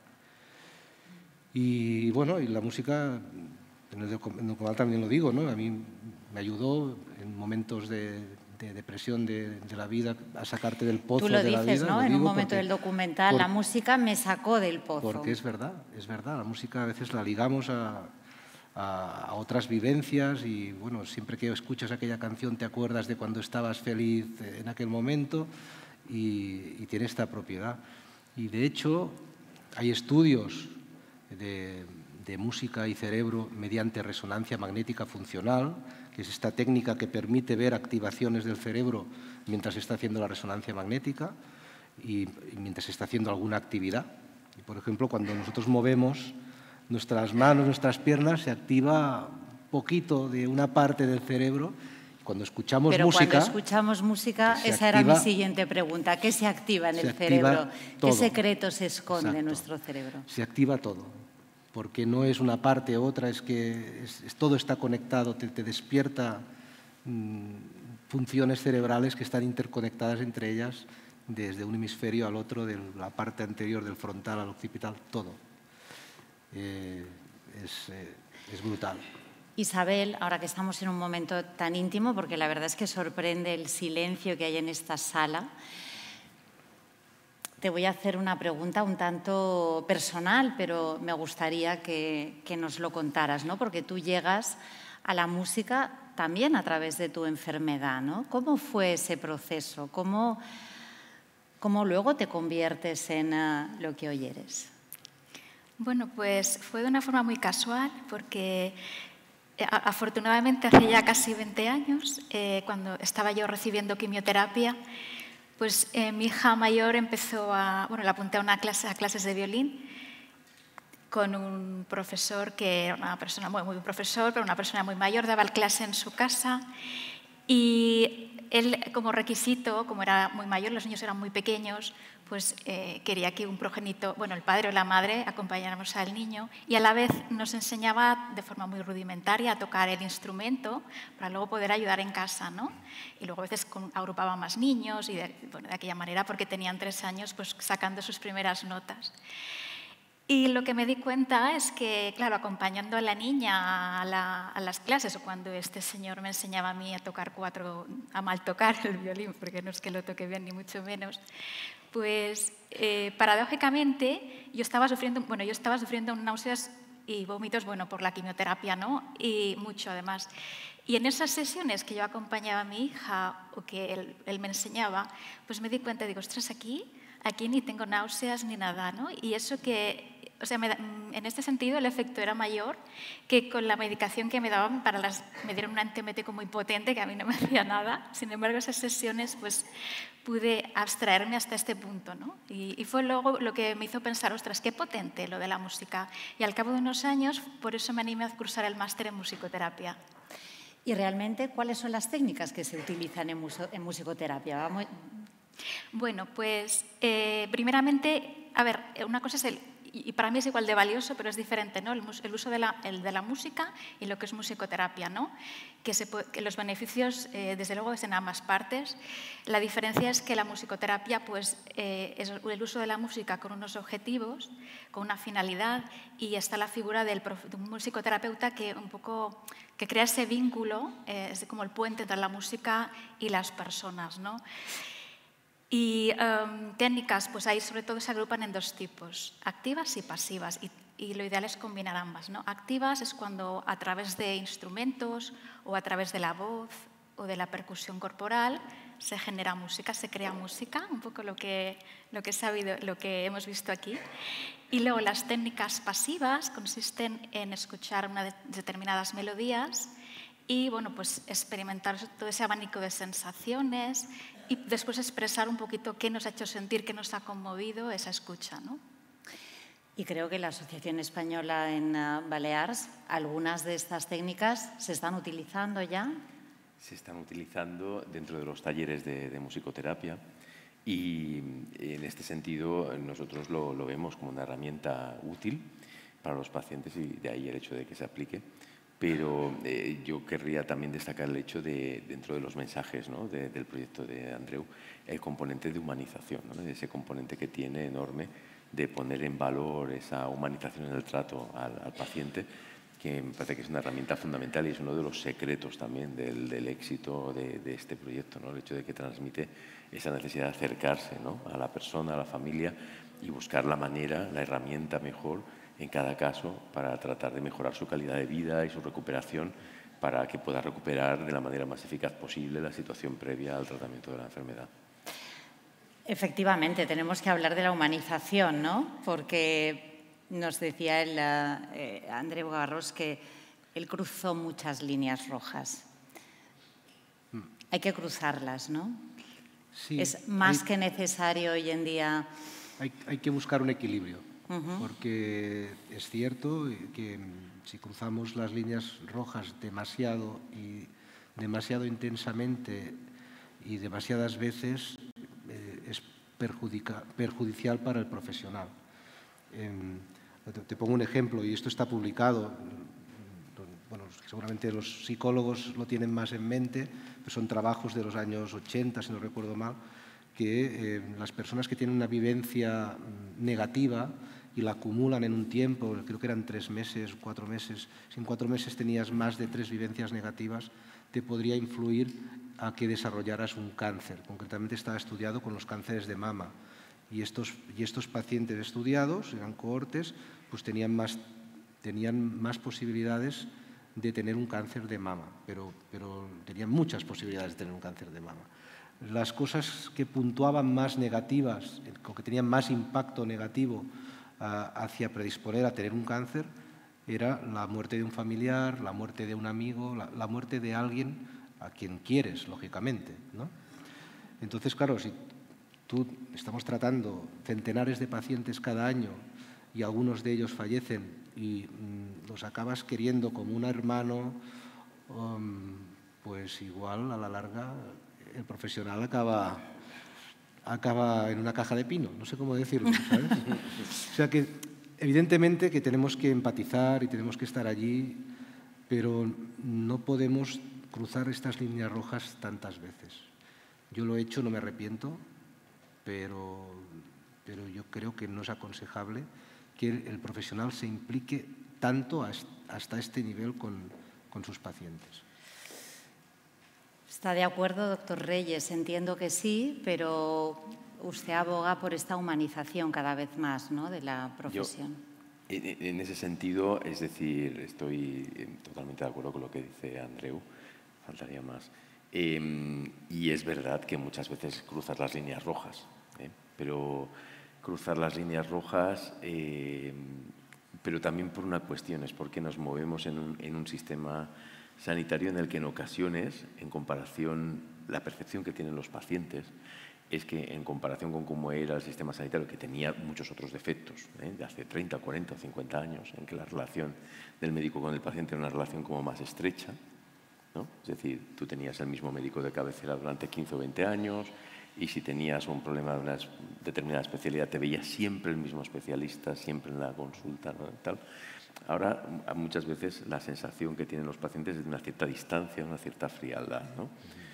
Speaker 4: Y bueno, y la música, en el documental también lo digo, ¿no? A mí me ayudó en momentos de depresión de la vida a sacarte del pozo de la vida.
Speaker 19: Tú lo dices, ¿no? En un momento del documental, la música me sacó del pozo.
Speaker 4: Porque es verdad, la música a veces la ligamos a otras vivencias y bueno, siempre que escuchas aquella canción te acuerdas de cuando estabas feliz en aquel momento y tiene esta propiedad. Y de hecho hay estudios de música y cerebro mediante resonancia magnética funcional, que es esta técnica que permite ver activaciones del cerebro mientras se está haciendo la resonancia magnética y mientras se está haciendo alguna actividad. Y por ejemplo, cuando nosotros movemos nuestras manos, nuestras piernas, se activa poquito de una parte del cerebro. Cuando escuchamos música...
Speaker 19: Pero cuando escuchamos música, esa era mi siguiente pregunta. ¿Qué se activa en el cerebro? ¿Qué secreto se esconde en nuestro cerebro?
Speaker 4: Se activa todo, porque no es una parte u otra, es que todo está conectado, te despierta funciones cerebrales que están interconectadas entre ellas desde un hemisferio al otro, de la parte anterior del frontal al occipital, todo. Es brutal.
Speaker 19: Isabel, ahora que estamos en un momento tan íntimo, porque la verdad es que sorprende el silencio que hay en esta sala, te voy a hacer una pregunta un tanto personal, pero me gustaría que nos lo contaras, ¿no? Porque tú llegas a la música también a través de tu enfermedad, ¿no? ¿Cómo fue ese proceso? ¿Cómo luego te conviertes en lo que hoy eres?
Speaker 20: Bueno, pues fue de una forma muy casual, porque afortunadamente hace ya casi 20 años, cuando estaba yo recibiendo quimioterapia, pues mi hija mayor empezó la apunté a clases de violín con un profesor que era una persona muy buen profesor, pero una persona muy mayor, daba clase en su casa y él, como requisito, como era muy mayor, los niños eran muy pequeños, pues quería que un progenitor, el padre o la madre, acompañáramos al niño y a la vez nos enseñaba de forma muy rudimentaria a tocar el instrumento para luego poder ayudar en casa, ¿no? Y luego a veces agrupaba más niños y de aquella manera, porque tenían 3 años, pues sacando sus primeras notas. Y lo que me di cuenta es que, claro, acompañando a la niña a las clases, o cuando este señor me enseñaba a mí a mal tocar el violín, porque no es que lo toque bien ni mucho menos, pues paradójicamente yo estaba sufriendo náuseas y vómitos, por la quimioterapia, ¿no? Y mucho además. Y en esas sesiones que yo acompañaba a mi hija o que él me enseñaba, pues me di cuenta, digo, ostras, aquí ni tengo náuseas ni nada, ¿no? Y eso que, en este sentido el efecto era mayor que con la medicación que me daban me dieron un antiemetico muy potente que a mí no me hacía nada. Sin embargo, esas sesiones pues pude abstraerme hasta este punto, ¿no? Y fue luego lo que me hizo pensar, ostras, qué potente lo de la música. Y al cabo de unos años, por eso me animé a cursar el máster en musicoterapia.
Speaker 19: Y realmente, ¿cuáles son las técnicas que se utilizan en musicoterapia?
Speaker 20: Bueno, pues primeramente, una cosa es y para mí es igual de valioso, pero es diferente, ¿no? El uso de la música y lo que es musicoterapia, ¿no? Que los beneficios, desde luego, es en ambas partes. La diferencia es que la musicoterapia pues, es el uso de la música con unos objetivos, con una finalidad, y está la figura de un musicoterapeuta que crea ese vínculo, es como el puente entre la música y las personas, ¿no? Y técnicas, pues ahí sobre todo se agrupan en 2 tipos, activas y pasivas, y lo ideal es combinar ambas, ¿no? Activas es cuando a través de instrumentos o a través de la voz o de la percusión corporal se genera música, se crea música, un poco lo que hemos visto aquí. Y luego las técnicas pasivas consisten en escuchar unas determinadas melodías y pues experimentar todo ese abanico de sensaciones y después expresar un poquito qué nos ha hecho sentir, qué nos ha conmovido esa escucha, ¿no?
Speaker 19: Y creo que la Asociación Española en Balears, algunas de estas técnicas se están utilizando ya.
Speaker 2: Se están utilizando dentro de los talleres de musicoterapia y en este sentido nosotros lo vemos como una herramienta útil para los pacientes y de ahí el hecho de que se aplique. Pero yo querría también destacar el hecho de, dentro de los mensajes, ¿no? del proyecto de Andreu, el componente de humanización, ¿no? Ese componente que tiene enorme de poner en valor esa humanización en el trato al paciente, que me parece que es una herramienta fundamental y es uno de los secretos también del éxito de este proyecto, ¿no? El hecho de que transmite esa necesidad de acercarse, ¿no? a la persona, a la familia y buscar la manera, la herramienta mejor en cada caso para tratar de mejorar su calidad de vida y su recuperación para que pueda recuperar de la manera más eficaz posible la situación previa al tratamiento de la enfermedad.
Speaker 19: Efectivamente, tenemos que hablar de la humanización, ¿no? Porque nos decía Andreu Garros que él cruzó muchas líneas rojas. Hay que cruzarlas, ¿no?
Speaker 3: Sí,
Speaker 19: es más que necesario hoy en día.
Speaker 3: Hay que buscar un equilibrio. Porque es cierto que si cruzamos las líneas rojas demasiado intensamente y demasiadas veces, es perjudicial para el profesional. Te pongo un ejemplo, y esto está publicado, seguramente los psicólogos lo tienen más en mente, pero son trabajos de los años 80, si no recuerdo mal, que las personas que tienen una vivencia negativa y la acumulan en un tiempo, creo que eran 3 meses, 4 meses, si en 4 meses tenías más de 3 vivencias negativas, te podría influir a que desarrollaras un cáncer. Concretamente está estudiado con los cánceres de mama. Y estos pacientes estudiados, eran cohortes, pues tenían más posibilidades de tener un cáncer de mama, pero tenían muchas posibilidades de tener un cáncer de mama. las cosas que puntuaban más negativas, o que tenían más impacto negativo hacia predisponer a tener un cáncer, era la muerte de un familiar, la muerte de un amigo, la muerte de alguien a quien quieres, lógicamente, ¿no? Entonces, claro, si estamos tratando centenares de pacientes cada año y algunos de ellos fallecen y los acabas queriendo como un hermano, pues igual a la larga el profesional acaba en una caja de pino, no sé cómo decirlo, ¿sabes? O sea que evidentemente que tenemos que empatizar y tenemos que estar allí, pero no podemos cruzar estas líneas rojas tantas veces. Yo lo he hecho, no me arrepiento, pero yo creo que no es aconsejable que el profesional se implique tanto hasta este nivel con sus pacientes.
Speaker 19: ¿Está de acuerdo, doctor Reyes? Entiendo que sí, pero usted aboga por esta humanización cada vez más, ¿no?, de la profesión.
Speaker 2: En ese sentido, es decir, estoy totalmente de acuerdo con lo que dice Andreu, faltaría más. Y es verdad que muchas veces cruzas las líneas rojas, pero cruzar las líneas rojas, pero también por una cuestión, es porque nos movemos en un sistema sanitario en el que en ocasiones, en comparación, la percepción que tienen los pacientes es que en comparación con cómo era el sistema sanitario, que tenía muchos otros defectos, de hace 30, 40 o 50 años, en que la relación del médico con el paciente era una relación como más estrecha, ¿no? Es decir, tú tenías el mismo médico de cabecera durante 15 o 20 años y si tenías un problema de una determinada especialidad te veía siempre el mismo especialista, siempre en la consulta, ¿no?, tal. Ahora, muchas veces la sensación que tienen los pacientes es de una cierta distancia, una cierta frialdad, ¿no?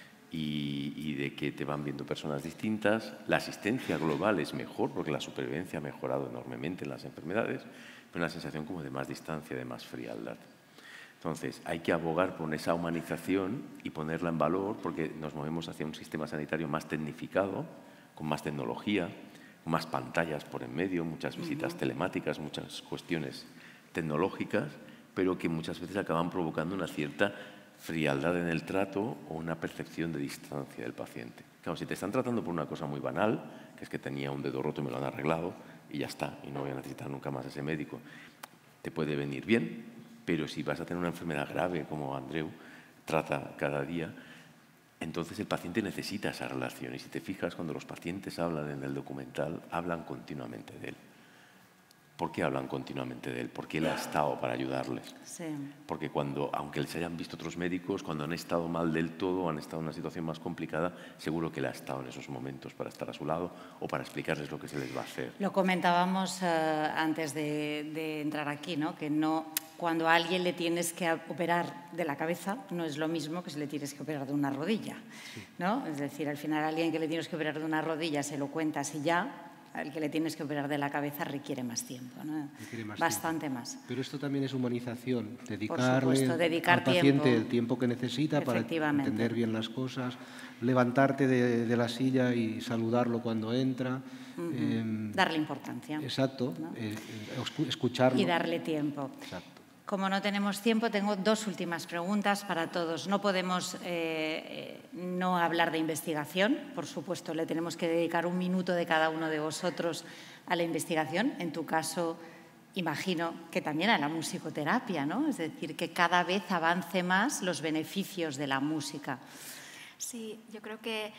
Speaker 2: Y de que te van viendo personas distintas. La asistencia global es mejor porque la supervivencia ha mejorado enormemente en las enfermedades, pero una sensación como de más distancia, de más frialdad. Entonces, hay que abogar por esa humanización y ponerla en valor porque nos movemos hacia un sistema sanitario más tecnificado, con más tecnología, con más pantallas por en medio, muchas visitas telemáticas, muchas cuestiones tecnológicas, pero que muchas veces acaban provocando una cierta frialdad en el trato o una percepción de distancia del paciente. Claro, si te están tratando por una cosa muy banal, que es que tenía un dedo roto y me lo han arreglado y ya está, y no voy a necesitar nunca más a ese médico, te puede venir bien, pero si vas a tener una enfermedad grave como Andreu trata cada día, entonces el paciente necesita esa relación. Y si te fijas, cuando los pacientes hablan en el documental, hablan continuamente de él. ¿Por qué hablan continuamente de él? Porque él ha estado para ayudarles.
Speaker 19: Sí.
Speaker 2: Porque aunque les hayan visto otros médicos, cuando han estado mal del todo o han estado en una situación más complicada, seguro que él ha estado en esos momentos para estar a su lado o para explicarles lo que se les va a hacer.
Speaker 19: Lo comentábamos antes de entrar aquí, ¿no?, que cuando a alguien le tienes que operar de la cabeza no es lo mismo que si le tienes que operar de una rodilla, ¿no? Es decir, al final a alguien que le tienes que operar de una rodilla se lo cuentas y ya. Al que le tienes que operar de la cabeza requiere más tiempo, ¿no? Bastante más.
Speaker 3: Pero esto también es humanización,
Speaker 19: dedicar
Speaker 3: al paciente el tiempo que necesita para entender bien las cosas, levantarte de la silla y saludarlo cuando entra.
Speaker 19: Darle importancia.
Speaker 3: Exacto, ¿no? Escucharlo.
Speaker 19: Y darle tiempo.
Speaker 3: Exacto.
Speaker 19: Como no tenemos tiempo, tengo dos últimas preguntas para todos. No podemos no hablar de investigación. Por supuesto, le tenemos que dedicar un minuto de cada uno de vosotros a la investigación. En tu caso, imagino que también a la musicoterapia, ¿no? Es decir, que cada vez avance más los beneficios de la música.
Speaker 20: Sí, yo creo que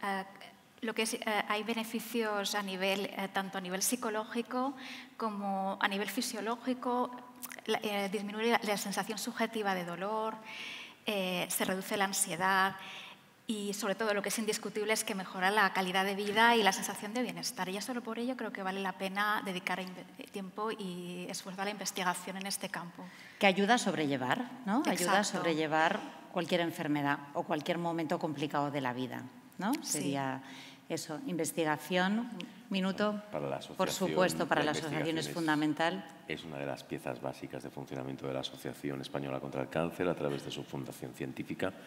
Speaker 20: hay beneficios tanto a nivel psicológico como a nivel fisiológico. Disminuye la sensación subjetiva de dolor, se reduce la ansiedad y sobre todo lo que es indiscutible es que mejora la calidad de vida y la sensación de bienestar. Y ya solo por ello creo que vale la pena dedicar tiempo y esfuerzo a la investigación en este campo.
Speaker 19: Que ayuda a sobrellevar, ¿no?
Speaker 20: Exacto.
Speaker 19: Ayuda a sobrellevar cualquier enfermedad o cualquier momento complicado de la vida, ¿no?
Speaker 20: Sí.
Speaker 19: Sería eso, investigación, minuto.
Speaker 2: Para la asociación,
Speaker 19: por supuesto, para la asociación es fundamental.
Speaker 2: Es una de las piezas básicas de funcionamiento de la Asociación Española contra el Cáncer a través de su fundación científica,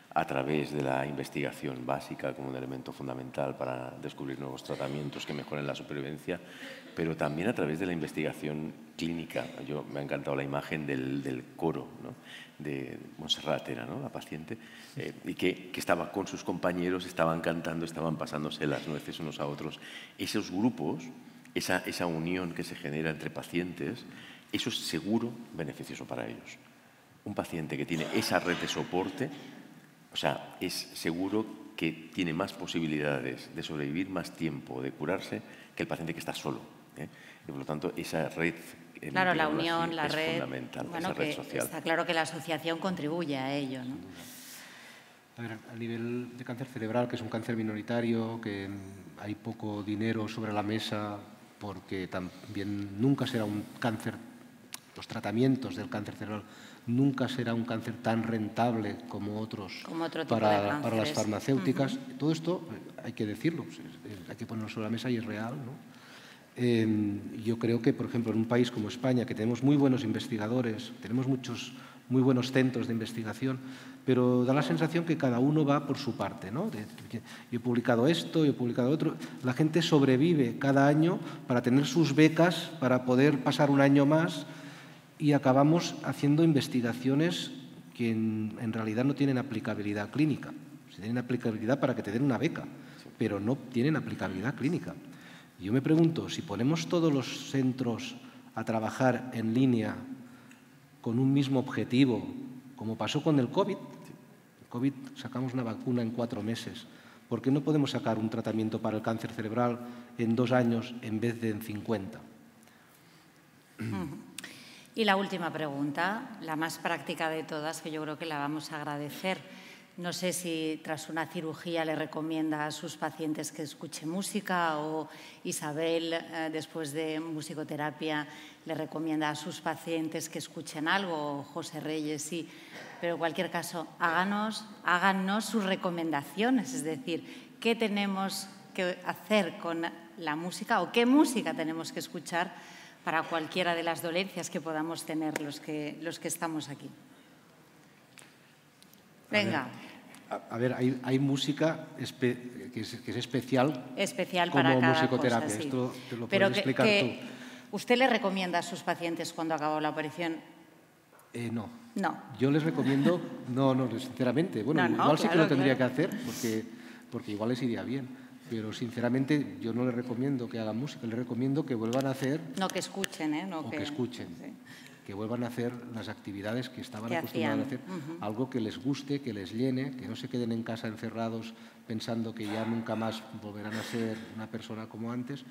Speaker 2: a través de la investigación básica como un elemento fundamental para descubrir nuevos tratamientos que mejoren la supervivencia, pero también a través de la investigación clínica. Me ha encantado la imagen del coro, ¿no?, de Montserrat, era, ¿no?, la paciente, y que estaba con sus compañeros, estaban cantando, estaban pasándose las nueces unos a otros. Esos grupos, esa unión que se genera entre pacientes, eso es seguro beneficioso para ellos. Un paciente que tiene esa red de soporte, o sea, es seguro que tiene más posibilidades de sobrevivir más tiempo, de curarse, que el paciente que está solo. Y por lo tanto, esa red,
Speaker 19: claro, la unión, la red,
Speaker 2: es fundamental,
Speaker 19: bueno,
Speaker 2: esa red social.
Speaker 19: Está claro que la asociación contribuye a ello, ¿no?
Speaker 3: A ver, a nivel de cáncer cerebral, que es un cáncer minoritario, que hay poco dinero sobre la mesa, porque también nunca será un cáncer, los tratamientos del cáncer cerebral nunca será un cáncer tan rentable como otros para las farmacéuticas. Todo esto hay que decirlo, hay que ponerlo sobre la mesa y es real, ¿no? Yo creo que, por ejemplo, en un país como España, que tenemos muy buenos investigadores, tenemos muchos muy buenos centros de investigación, pero da la sensación que cada uno va por su parte, ¿no? Yo he publicado esto, yo he publicado otro. La gente sobrevive cada año para tener sus becas, para poder pasar un año más, y acabamos haciendo investigaciones que en realidad no tienen aplicabilidad clínica. Tienen aplicabilidad para que te den una beca, pero no tienen aplicabilidad clínica. Yo me pregunto, si ponemos todos los centros a trabajar en línea con un mismo objetivo, como pasó con el COVID, sacamos una vacuna en 4 meses, ¿por qué no podemos sacar un tratamiento para el cáncer cerebral en 2 años en vez de en 50?
Speaker 19: Y la última pregunta, la más práctica de todas, que yo creo que la vamos a agradecer. No sé si tras una cirugía le recomienda a sus pacientes que escuche música, o Isabel, después de musicoterapia, le recomienda a sus pacientes que escuchen algo, o José Reyes, sí. Pero en cualquier caso, háganos sus recomendaciones, es decir, ¿qué tenemos que hacer con la música o qué música tenemos que escuchar para cualquiera de las dolencias que podamos tener los que estamos aquí? Venga.
Speaker 3: A ver, hay música que es especial
Speaker 19: para
Speaker 3: como
Speaker 19: cada
Speaker 3: musicoterapia.
Speaker 19: cosa, sí.
Speaker 3: Esto te lo
Speaker 19: Pero
Speaker 3: puedes explicar tú.
Speaker 19: ¿Usted le recomienda a sus pacientes cuando acabó la operación?
Speaker 3: No.
Speaker 19: No.
Speaker 3: Yo les recomiendo, no, sinceramente. Bueno, igual sí que lo tendría que hacer, porque igual les iría bien. Pero sinceramente yo no les recomiendo que hagan música, les recomiendo que vuelvan a hacer...
Speaker 19: No, que escuchen, ¿eh? No,
Speaker 3: que escuchen. Sí. Que vuelvan a hacer las actividades que estaban acostumbrados a hacer, algo que les guste, que les llene, que no se queden en casa encerrados pensando que ya nunca más volverán a ser una persona como antes.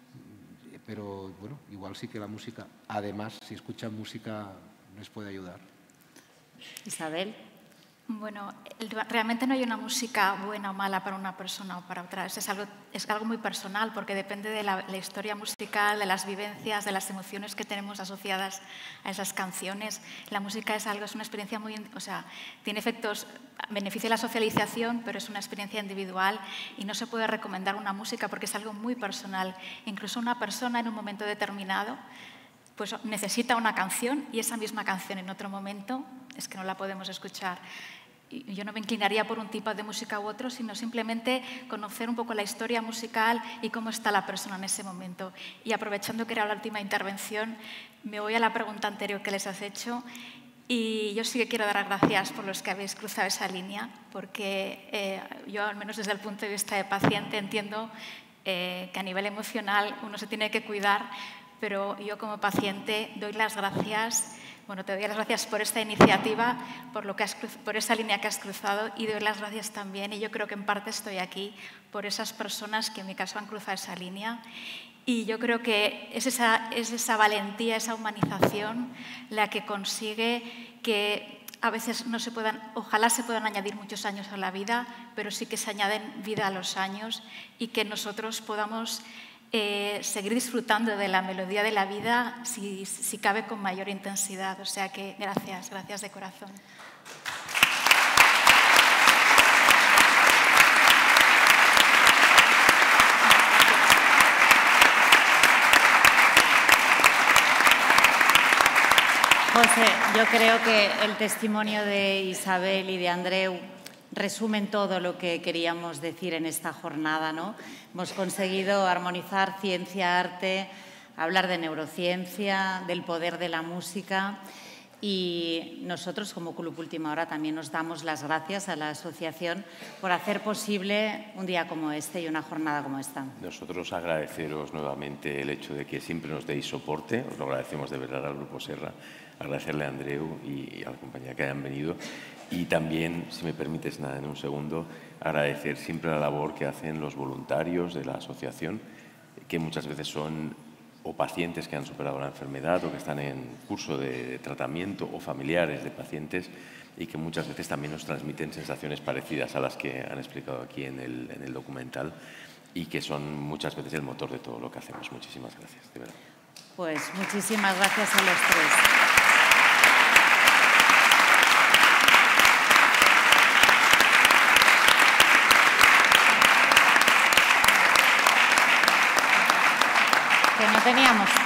Speaker 3: Pero bueno, igual sí que la música, además, si escuchan música, les puede ayudar.
Speaker 19: Isabel.
Speaker 20: Bueno, realmente no hay una música buena o mala para una persona o para otra. Es algo muy personal, porque depende de la historia musical, de las vivencias, de las emociones que tenemos asociadas a esas canciones. La música es una experiencia muy... O sea, tiene efectos, beneficia la socialización, pero es una experiencia individual y no se puede recomendar una música porque es algo muy personal. Incluso una persona en un momento determinado pues necesita una canción y esa misma canción en otro momento es que no la podemos escuchar. Y yo no me inclinaría por un tipo de música u otro, sino simplemente conocer un poco la historia musical y cómo está la persona en ese momento. Y aprovechando que era la última intervención, me voy a la pregunta anterior que les has hecho. Y yo sí que quiero dar las gracias por los que habéis cruzado esa línea, porque yo, al menos desde el punto de vista de paciente, entiendo que a nivel emocional uno se tiene que cuidar, pero yo como paciente doy las gracias, te doy las gracias por esta iniciativa, por esa línea que has cruzado, y doy las gracias también, y yo creo que en parte estoy aquí, por esas personas que en mi caso han cruzado esa línea. Y yo creo que es esa valentía, esa humanización la que consigue que a veces ojalá se puedan añadir muchos años a la vida, pero sí que se añaden vida a los años y que nosotros podamos seguir disfrutando de la melodía de la vida si cabe con mayor intensidad. O sea que gracias de corazón.
Speaker 19: José, yo creo que el testimonio de Isabel y de Andreu resumen todo lo que queríamos decir en esta jornada, ¿no? Hemos conseguido armonizar ciencia, arte, hablar de neurociencia, del poder de la música, y nosotros como Club Última Hora también nos damos las gracias a la asociación por hacer posible un día como este y una jornada como esta.
Speaker 2: Nosotros agradeceros nuevamente el hecho de que siempre nos deis soporte, os lo agradecemos de verdad al Grupo Serra, agradecerle a Andreu y a la compañía que hayan venido, y también, si me permites nada en un segundo, agradecer siempre la labor que hacen los voluntarios de la asociación, que muchas veces son o pacientes que han superado la enfermedad o que están en curso de tratamiento o familiares de pacientes, y que muchas veces también nos transmiten sensaciones parecidas a las que han explicado aquí en el documental, y que son muchas veces el motor de todo lo que hacemos. Muchísimas gracias, de verdad.
Speaker 19: Pues muchísimas gracias a los tres. Que no teníamos